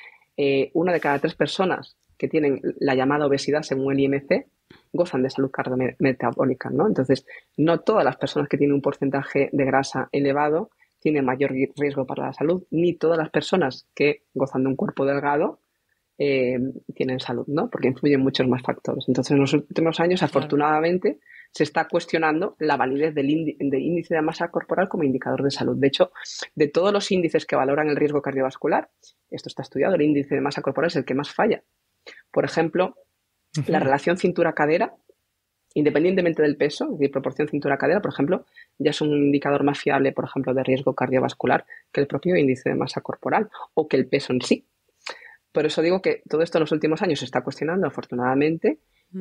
Speaker 3: Eh, una de cada tres personas que tienen la llamada obesidad según el I M C gozan de salud cardiometabólica, ¿no? Entonces, no todas las personas que tienen un porcentaje de grasa elevado tienen mayor riesgo para la salud, ni todas las personas que gozan de un cuerpo delgado eh, tienen salud, ¿no? Porque influyen muchos más factores. Entonces, en los últimos años, claro. afortunadamente, se está cuestionando la validez del índice, del índice de masa corporal como indicador de salud. De hecho, de todos los índices que valoran el riesgo cardiovascular, esto está estudiado, el índice de masa corporal es el que más falla. Por ejemplo, uh-huh. la relación cintura-cadera, independientemente del peso, es decir, proporción cintura-cadera, por ejemplo, ya es un indicador más fiable, por ejemplo, de riesgo cardiovascular que el propio índice de masa corporal o que el peso en sí. Por eso digo que todo esto en los últimos años se está cuestionando, afortunadamente,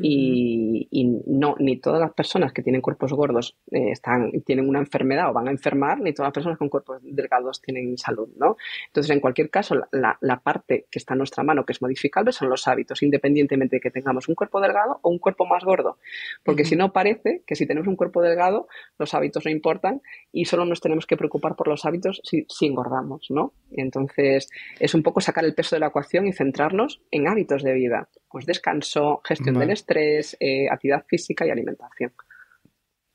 Speaker 3: Y, y no, ni todas las personas que tienen cuerpos gordos eh, están, tienen una enfermedad o van a enfermar, ni todas las personas con cuerpos delgados tienen salud, ¿no? Entonces, en cualquier caso, la, la, la parte que está en nuestra mano, que es modificable, son los hábitos, independientemente de que tengamos un cuerpo delgado o un cuerpo más gordo. Porque uh-huh. si no, parece que si tenemos un cuerpo delgado, los hábitos no importan y solo nos tenemos que preocupar por los hábitos si, si engordamos, ¿no? Entonces, es un poco sacar el peso de la ecuación y centrarnos en hábitos de vida. Pues descanso, gestión vale. del estrés, eh, actividad física y alimentación.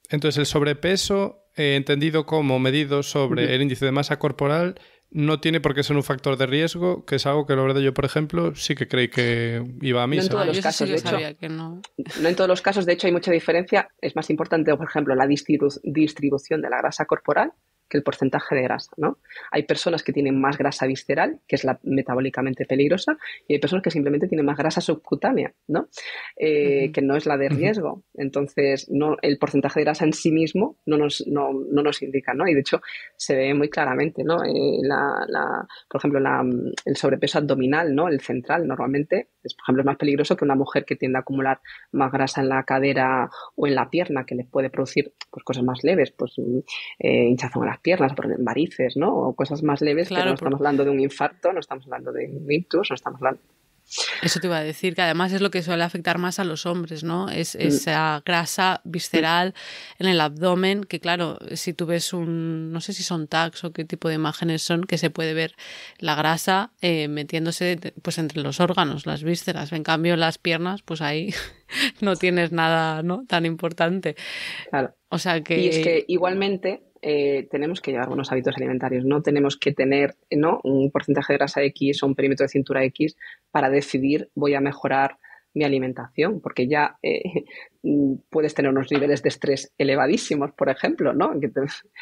Speaker 2: Entonces, el sobrepeso, eh, entendido como medido sobre uh-huh. el índice de masa corporal, no tiene por qué ser un factor de riesgo, que es algo que la verdad yo, por ejemplo, sí que creí que iba a misa.
Speaker 3: No en todos
Speaker 1: ah,
Speaker 3: los
Speaker 1: yo
Speaker 3: casos,
Speaker 1: sí
Speaker 3: de
Speaker 1: sabía
Speaker 3: hecho.
Speaker 1: Que no.
Speaker 3: No en todos los casos, de hecho, hay mucha diferencia. Es más importante, por ejemplo, la distribu- distribución de la grasa corporal que el porcentaje de grasa, ¿no? Hay personas que tienen más grasa visceral, que es la metabólicamente peligrosa, y hay personas que simplemente tienen más grasa subcutánea, ¿no? Eh, uh-huh. Que no es la de riesgo. Uh-huh. Entonces, no, el porcentaje de grasa en sí mismo no nos, no, no nos indica, ¿no? Y de hecho, se ve muy claramente, ¿no? Eh, la, la, por ejemplo, la, el sobrepeso abdominal, ¿no? El central, normalmente, es, por ejemplo, es más peligroso que una mujer que tiende a acumular más grasa en la cadera o en la pierna, que le puede producir pues, cosas más leves, pues eh, hinchazón en la piernas, por varices, ¿no? O cosas más leves, claro, pero no estamos por... hablando de un infarto, no estamos hablando de un ictus, no estamos hablando...
Speaker 1: Eso te iba a decir, que además es lo que suele afectar más a los hombres, ¿no? Es esa grasa visceral en el abdomen, que claro, si tú ves un, no sé si son tags o qué tipo de imágenes son, que se puede ver la grasa eh, metiéndose pues entre los órganos, las vísceras. En cambio, las piernas, pues ahí no tienes nada, ¿no? Tan importante.
Speaker 3: Claro.
Speaker 1: O sea que...
Speaker 3: Y es que igualmente... Eh, tenemos que llevar buenos hábitos alimentarios, no tenemos que tener, ¿no?, un porcentaje de grasa X o un perímetro de cintura X para decidir voy a mejorar mi alimentación, porque ya eh, puedes tener unos niveles de estrés elevadísimos, por ejemplo, ¿no? Que te,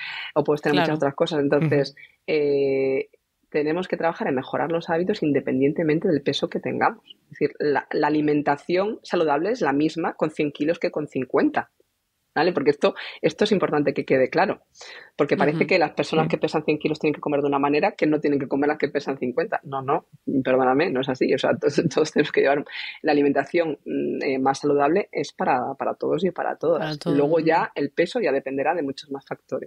Speaker 3: o puedes tener claro. muchas otras cosas. Entonces, uh-huh. eh, tenemos que trabajar en mejorar los hábitos independientemente del peso que tengamos. Es decir, la, la alimentación saludable es la misma con cien kilos que con cincuenta. ¿Vale? Porque esto, esto es importante que quede claro, porque parece uh-huh. que las personas que pesan cien kilos tienen que comer de una manera que no tienen que comer las que pesan cincuenta. No, no, perdóname, no es así. O sea, todos, todos tenemos que llevar la alimentación eh, más saludable es para, para todos y para todas. Para todo. Luego ya el peso ya dependerá de muchos más factores.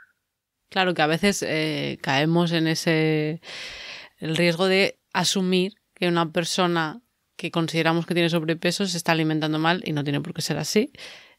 Speaker 1: Claro que a veces eh, caemos en ese el riesgo de asumir que una persona que consideramos que tiene sobrepeso se está alimentando mal y no tiene por qué ser así.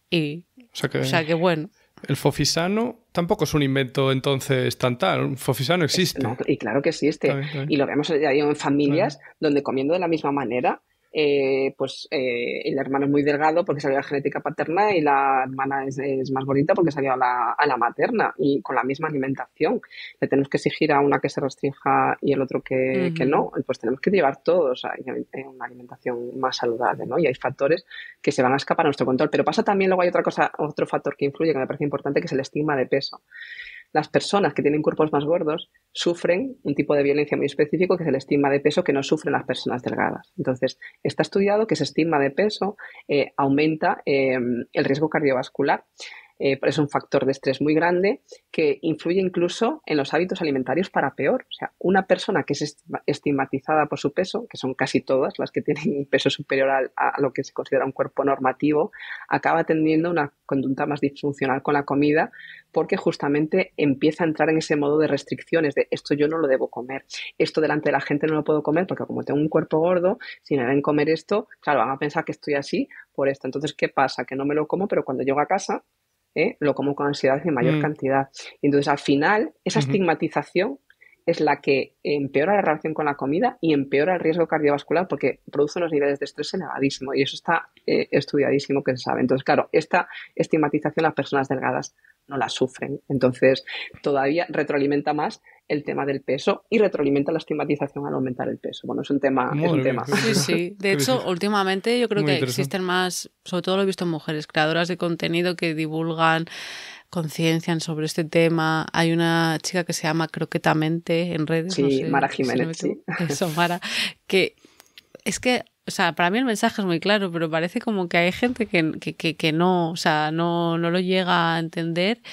Speaker 1: Y O sea, que, o sea que bueno.
Speaker 2: El fofisano tampoco es un invento entonces tan tal. Un fofisano existe.
Speaker 3: Es, no, y claro que existe. Está bien, está bien. Y lo vemos ya en familias uh-huh. donde comiendo de la misma manera, eh, pues eh, el hermano es muy delgado porque salió a la genética paterna y la hermana es, es más gordita porque salió a la, a la materna, y con la misma alimentación. Le tenemos que exigir a una que se restrinja y el otro que, uh-huh. que no. Pues tenemos que llevar todos a una alimentación más saludable, ¿no? Y hay factores que se van a escapar a nuestro control. Pero pasa también, luego hay otra cosa, otro factor que influye que me parece importante, que es el estigma de peso. Las personas que tienen cuerpos más gordos sufren un tipo de violencia muy específico, que es el estigma de peso, que no sufren las personas delgadas. Entonces, está estudiado que ese estigma de peso eh, aumenta eh, el riesgo cardiovascular. Eh, es un factor de estrés muy grande que influye incluso en los hábitos alimentarios para peor. O sea, una persona que es estigmatizada por su peso, que son casi todas las que tienen un peso superior a, a lo que se considera un cuerpo normativo, acaba teniendo una conducta más disfuncional con la comida, porque justamente empieza a entrar en ese modo de restricciones, de esto yo no lo debo comer, esto delante de la gente no lo puedo comer porque como tengo un cuerpo gordo, si me ven comer esto, claro, van a pensar que estoy así por esto. Entonces, ¿qué pasa? Que no me lo como, pero cuando llego a casa ¿eh? lo como con ansiedad en mayor mm. cantidad. Y entonces, al final, esa uh-huh. estigmatización es la que empeora la relación con la comida y empeora el riesgo cardiovascular, porque produce unos niveles de estrés elevadísimos, y eso está eh, estudiadísimo, que se sabe. Entonces, claro, esta estigmatización las personas delgadas no la sufren. Entonces, todavía retroalimenta más el tema del peso y retroalimenta la estigmatización al aumentar el peso. Bueno, es un tema. Es un tema.
Speaker 1: Sí, sí. De hecho, últimamente yo creo que existen más, sobre todo lo he visto en mujeres, creadoras de contenido que divulgan, conciencian sobre este tema. Hay una chica que se llama Croquetamente en redes.
Speaker 3: Sí,
Speaker 1: no sé,
Speaker 3: Mara Jiménez,
Speaker 1: si no
Speaker 3: sí.
Speaker 1: Eso, Mara. Que es que, o sea, para mí el mensaje es muy claro, pero parece como que hay gente que, que, que, que no, o sea, no, no lo llega a entender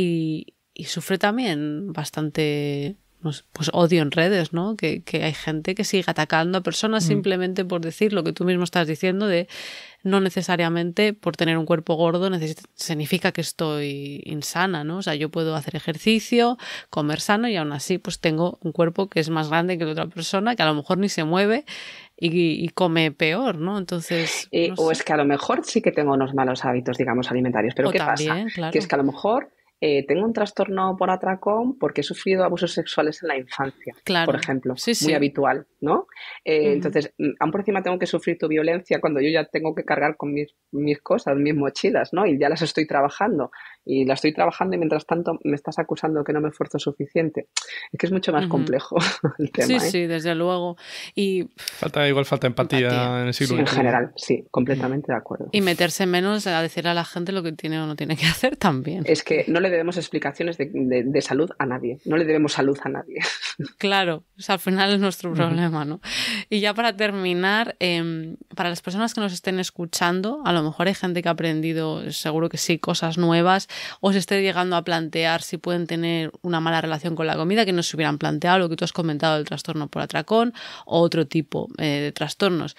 Speaker 1: y, y sufre también bastante pues, pues odio en redes, ¿no? Que, que hay gente que sigue atacando a personas mm. simplemente por decir lo que tú mismo estás diciendo, de no necesariamente por tener un cuerpo gordo necesita, significa que estoy insana, ¿no? O sea, yo puedo hacer ejercicio, comer sano y aún así pues tengo un cuerpo que es más grande que la otra persona, que a lo mejor ni se mueve y, y come peor, ¿no? Entonces...
Speaker 3: Eh,
Speaker 1: no
Speaker 3: o
Speaker 1: sé.
Speaker 3: es que a lo mejor sí que tengo unos malos hábitos, digamos, alimentarios, pero
Speaker 1: o
Speaker 3: ¿qué
Speaker 1: también,
Speaker 3: pasa?
Speaker 1: Claro.
Speaker 3: Que es que a lo mejor eh, tengo un trastorno por atracón porque he sufrido abusos sexuales en la infancia,
Speaker 1: claro.
Speaker 3: por ejemplo,
Speaker 1: sí, sí.
Speaker 3: muy habitual, ¿no? Eh,
Speaker 1: uh-huh.
Speaker 3: Entonces, aún por encima tengo que sufrir tu violencia cuando yo ya tengo que cargar con mis, mis cosas, mis mochilas, ¿no? Y ya las estoy trabajando, y las estoy trabajando y mientras tanto me estás acusando que no me esfuerzo suficiente. Es que es mucho más uh-huh. complejo el tema,
Speaker 1: Sí,
Speaker 3: ¿eh?
Speaker 1: sí, desde luego. Y
Speaker 2: falta, igual falta empatía, empatía. en el siglo
Speaker 3: sí, en general, sí, completamente de acuerdo.
Speaker 1: Y meterse menos a decir a la gente lo que tiene o no tiene que hacer también.
Speaker 3: Es que no le debemos explicaciones de, de, de salud a nadie, no le debemos salud a nadie.
Speaker 1: Claro, o sea, al final es nuestro problema, ¿no? Y ya para terminar, eh, para las personas que nos estén escuchando, a lo mejor hay gente que ha aprendido, seguro que sí, cosas nuevas, o se esté llegando a plantear si pueden tener una mala relación con la comida, que no se hubieran planteado lo que tú has comentado del trastorno por atracón o otro tipo eh, de trastornos.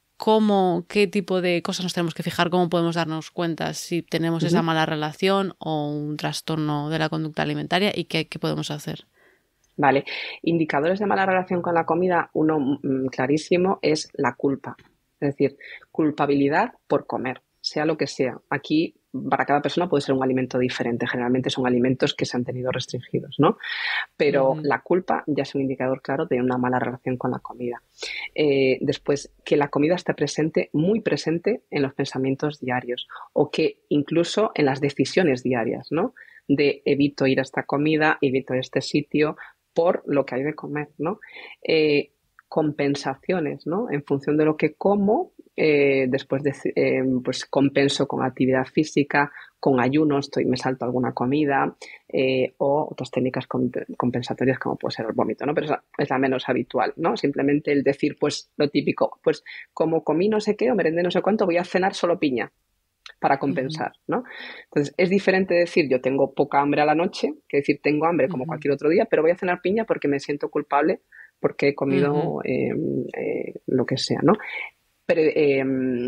Speaker 1: ¿Cómo, qué tipo de cosas nos tenemos que fijar? ¿Cómo podemos darnos cuenta si tenemos uh-huh. esa mala relación o un trastorno de la conducta alimentaria y qué, qué podemos hacer?
Speaker 3: Vale, indicadores de mala relación con la comida, uno mmm, clarísimo es la culpa, es decir, culpabilidad por comer, sea lo que sea. Aquí para cada persona puede ser un alimento diferente, generalmente son alimentos que se han tenido restringidos, ¿no? Pero uh-huh. la culpa ya es un indicador claro de una mala relación con la comida. Eh, después, que la comida esté presente, muy presente en los pensamientos diarios o que incluso en las decisiones diarias, ¿no? De evito ir a esta comida, evito este sitio por lo que hay de comer, ¿no? Eh, compensaciones, ¿no? En función de lo que como, eh, después de, eh, pues compenso con actividad física, con ayuno, estoy, me salto alguna comida eh, o otras técnicas comp- compensatorias como puede ser el vómito, ¿no? Pero es la, es la menos habitual, ¿no? Simplemente el decir, pues lo típico, pues como comí no sé qué o merendé no sé cuánto, voy a cenar solo piña para compensar, ¿no? Entonces, es diferente decir yo tengo poca hambre a la noche que decir tengo hambre como uh-huh. cualquier otro día, pero voy a cenar piña porque me siento culpable porque he comido uh-huh. eh, eh, lo que sea, ¿no? Pero eh,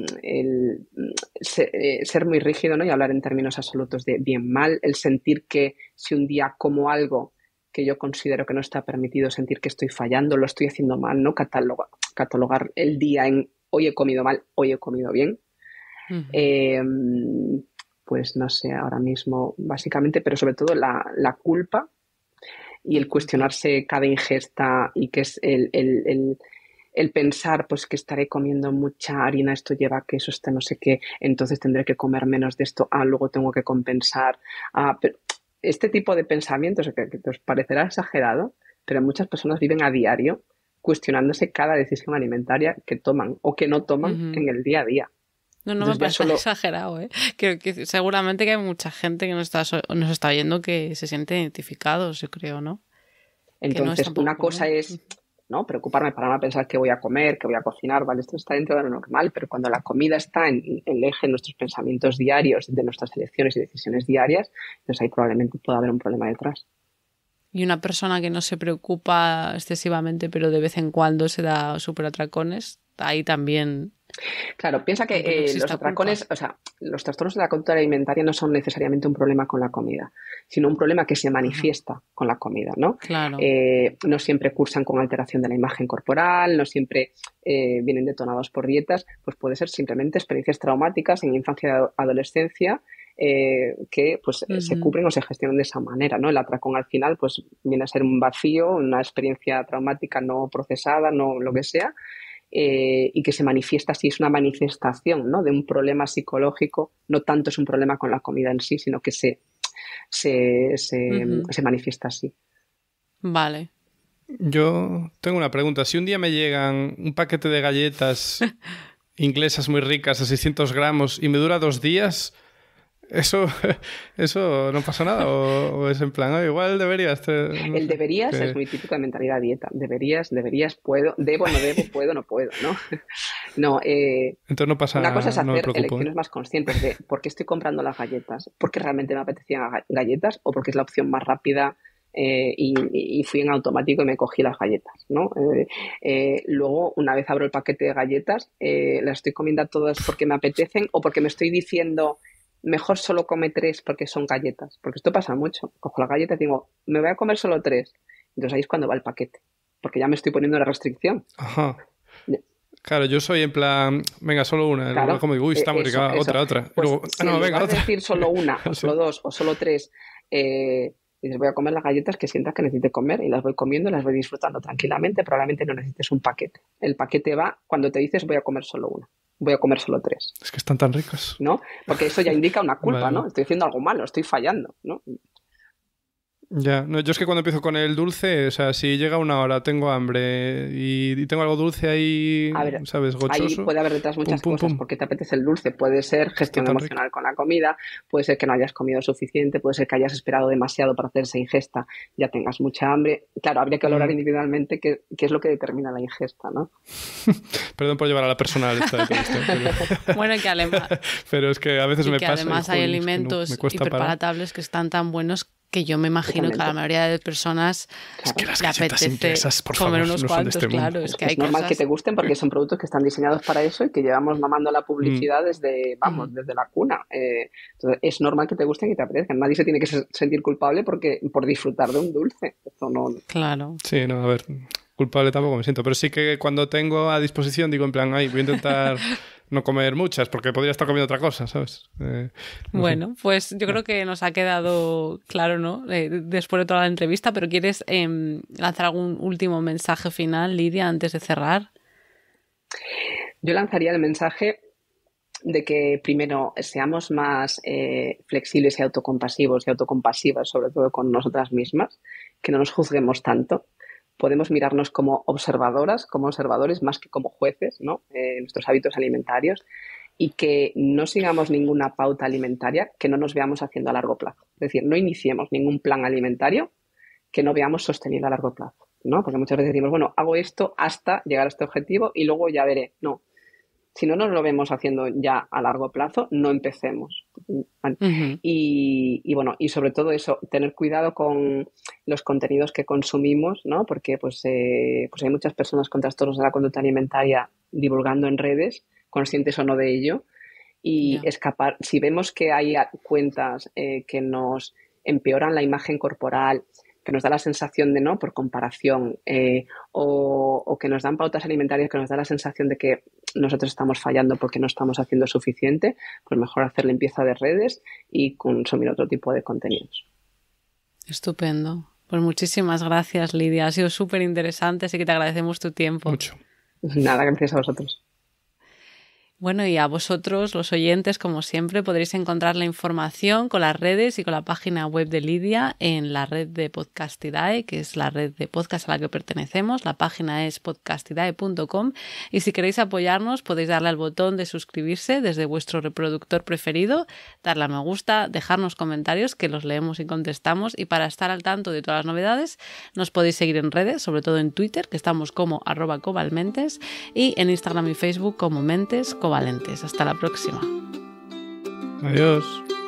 Speaker 3: el ser, eh, ser muy rígido, ¿no? Y hablar en términos absolutos de bien mal, el sentir que si un día como algo que yo considero que no está permitido, sentir que estoy fallando, lo estoy haciendo mal, ¿no? Catalogar, catalogar el día en hoy he comido mal, hoy he comido bien. Uh-huh. Eh, pues no sé, ahora mismo básicamente, pero sobre todo la, la culpa y el cuestionarse cada ingesta y que es el, el, el, el pensar pues que estaré comiendo mucha harina, esto lleva queso, esto no sé qué, entonces tendré que comer menos de esto, ah, luego tengo que compensar. Ah, pero este tipo de pensamientos que, que os parecerá exagerado, pero muchas personas viven a diario cuestionándose cada decisión alimentaria que toman o que no toman uh-huh. en el día a día.
Speaker 1: No, no Entonces, me parece solo... exagerado, ¿eh? Creo que seguramente que hay mucha gente que nos está, nos está oyendo que se siente identificados, yo creo, ¿no?
Speaker 3: Entonces, no una cosa común. es no preocuparme para no pensar qué voy a comer, qué voy a cocinar, vale, esto está dentro de lo normal, pero cuando la comida está en, en el eje de nuestros pensamientos diarios, de nuestras elecciones y decisiones diarias, entonces ahí probablemente pueda haber un problema detrás.
Speaker 1: Y una persona que no se preocupa excesivamente, pero de vez en cuando se da superatracones, ahí también...
Speaker 3: Claro, piensa que eh, los atracones, culpa. o sea, los trastornos de la conducta alimentaria no son necesariamente un problema con la comida, sino un problema que se manifiesta uh-huh. con la comida, ¿no?
Speaker 1: Claro.
Speaker 3: Eh, no siempre cursan con alteración de la imagen corporal, no siempre eh, vienen detonados por dietas, pues puede ser simplemente experiencias traumáticas en infancia y adolescencia eh, que pues uh-huh. se cubren o se gestionan de esa manera, ¿no? El atracón al final pues viene a ser un vacío, una experiencia traumática no procesada, no lo que sea. Eh, y que se manifiesta así, es una manifestación, ¿no? De un problema psicológico, no tanto es un problema con la comida en sí, sino que se, se, se, uh-huh. se manifiesta así.
Speaker 1: Vale.
Speaker 2: Yo tengo una pregunta. Si un día me llegan un paquete de galletas inglesas muy ricas a seiscientos gramos y me dura dos días... ¿Eso, eso no pasa nada? ¿O, o es en plan, oh, igual deberías? Te, no
Speaker 3: el deberías que... es muy típico de mentalidad dieta. Deberías, deberías, puedo, debo, no debo, puedo, no puedo, ¿no? No, eh,
Speaker 2: Entonces no pasa nada.
Speaker 3: Una cosa es hacer
Speaker 2: no me preocupo,
Speaker 3: elecciones
Speaker 2: ¿eh?
Speaker 3: más conscientes de por qué estoy comprando las galletas, porque realmente me apetecían galletas o porque es la opción más rápida eh, y, y fui en automático y me cogí las galletas, ¿no? Eh, eh, luego, una vez abro el paquete de galletas, eh, las estoy comiendo todas porque me apetecen o porque me estoy diciendo... mejor solo come tres porque son galletas. Porque esto pasa mucho. Cojo las galletas y digo, me voy a comer solo tres. Entonces ahí es cuando va el paquete. Porque ya me estoy poniendo la restricción.
Speaker 2: Ajá. Claro, yo soy en plan, venga, solo una.
Speaker 3: Claro,
Speaker 2: como digo, uy, está muy rica, otra, otra.
Speaker 3: Pues,
Speaker 2: Luego,
Speaker 3: si
Speaker 2: no,
Speaker 3: en
Speaker 2: venga,
Speaker 3: lugar
Speaker 2: otra.
Speaker 3: de decir solo una, o solo dos, o solo tres, eh, dices, voy a comer las galletas que sientas que necesite comer y las voy comiendo, las voy disfrutando tranquilamente, probablemente no necesites un paquete. El paquete va cuando te dices voy a comer solo una, voy a comer solo tres.
Speaker 2: Es que están tan ricos.
Speaker 3: ¿No? Porque eso ya indica una culpa,
Speaker 2: vale.
Speaker 3: ¿no? Estoy haciendo algo malo, estoy fallando, ¿no?
Speaker 2: Ya, no, yo es que cuando empiezo con el dulce, o sea, si llega una hora, tengo hambre y, y tengo algo dulce ahí,
Speaker 3: A ver,
Speaker 2: ¿sabes? Gochoso.
Speaker 3: Ahí puede haber detrás muchas
Speaker 2: pum, pum,
Speaker 3: cosas,
Speaker 2: pum.
Speaker 3: porque te apetece el dulce. Puede ser gestión emocional rico. Con la comida, puede ser que no hayas comido suficiente, puede ser que hayas esperado demasiado para hacer esa ingesta, ya tengas mucha hambre. Claro, habría que valorar mm. individualmente qué, qué es lo que determina la ingesta, ¿no?
Speaker 2: Perdón por llevar a la personal esta de esto, pero...
Speaker 1: Bueno, que además...
Speaker 2: pero es que a veces
Speaker 1: y
Speaker 2: me
Speaker 1: que
Speaker 2: pasa...
Speaker 1: además
Speaker 2: y,
Speaker 1: hay
Speaker 2: joder,
Speaker 1: alimentos
Speaker 2: es que no,
Speaker 1: hiperpalatables que están tan buenos que yo me imagino que a la mayoría de personas
Speaker 2: es que las
Speaker 1: le apetece
Speaker 2: impresas, por
Speaker 1: comer
Speaker 2: favor,
Speaker 1: unos
Speaker 2: no
Speaker 1: cuantos,
Speaker 2: son de este
Speaker 1: claro.
Speaker 2: mundo.
Speaker 1: Es que
Speaker 3: es
Speaker 1: hay
Speaker 3: normal
Speaker 1: cosas...
Speaker 3: que te gusten porque son productos que están diseñados para eso y que llevamos mamando la publicidad mm. desde, vamos, mm. desde la cuna. Eh, entonces es normal que te gusten y te apetezcan. Nadie se tiene que sentir culpable porque por disfrutar de un dulce. Eso no...
Speaker 1: Claro.
Speaker 2: Sí, no, a ver, culpable tampoco me siento, pero sí que cuando tengo a disposición digo en plan, ay, voy a intentar... no comer muchas, porque podría estar comiendo otra cosa, ¿sabes? Eh, no
Speaker 1: bueno,
Speaker 2: sé.
Speaker 1: pues yo creo que nos ha quedado claro, ¿no? Eh, después de toda la entrevista, pero ¿quieres eh, lanzar algún último mensaje final, Lidia, antes de cerrar?
Speaker 3: Yo lanzaría el mensaje de que primero seamos más eh, flexibles y autocompasivos y autocompasivas, sobre todo con nosotras mismas, que no nos juzguemos tanto. Podemos mirarnos como observadoras, como observadores, más que como jueces, ¿no? Eh, nuestros hábitos alimentarios, y que no sigamos ninguna pauta alimentaria que no nos veamos haciendo a largo plazo. Es decir, no iniciemos ningún plan alimentario que no veamos sostenido a largo plazo, ¿no? Porque muchas veces decimos, bueno, hago esto hasta llegar a este objetivo y luego ya veré. No. Si no nos lo vemos haciendo ya a largo plazo, no empecemos. ¿Vale? Uh-huh. y, y bueno, y sobre todo eso, tener cuidado con los contenidos que consumimos, ¿no? Porque pues, eh, pues hay muchas personas con trastornos de la conducta alimentaria divulgando en redes, conscientes o no de ello, y yeah. escapar. Si vemos que hay cuentas eh, que nos empeoran la imagen corporal, que nos da la sensación de no, por comparación, eh, o, o que nos dan pautas alimentarias que nos da la sensación de que nosotros estamos fallando porque no estamos haciendo suficiente, pues mejor hacer limpieza de redes y consumir otro tipo de contenidos.
Speaker 1: Estupendo. Pues muchísimas gracias, Lidia. Ha sido súper interesante, así que te agradecemos tu tiempo.
Speaker 2: Mucho.
Speaker 3: Nada, gracias a vosotros.
Speaker 1: Bueno, y a vosotros, los oyentes, como siempre, podréis encontrar la información con las redes y con la página web de Lidia en la red de Podcastidae, que es la red de podcast a la que pertenecemos. La página es podcastidae punto com y si queréis apoyarnos podéis darle al botón de suscribirse desde vuestro reproductor preferido, darle a me gusta, dejarnos comentarios que los leemos y contestamos, y para estar al tanto de todas las novedades nos podéis seguir en redes, sobre todo en Twitter, que estamos como arroba cobalmentes, y en Instagram y Facebook como mentes cobalmentes. Hasta la próxima.
Speaker 2: Adiós.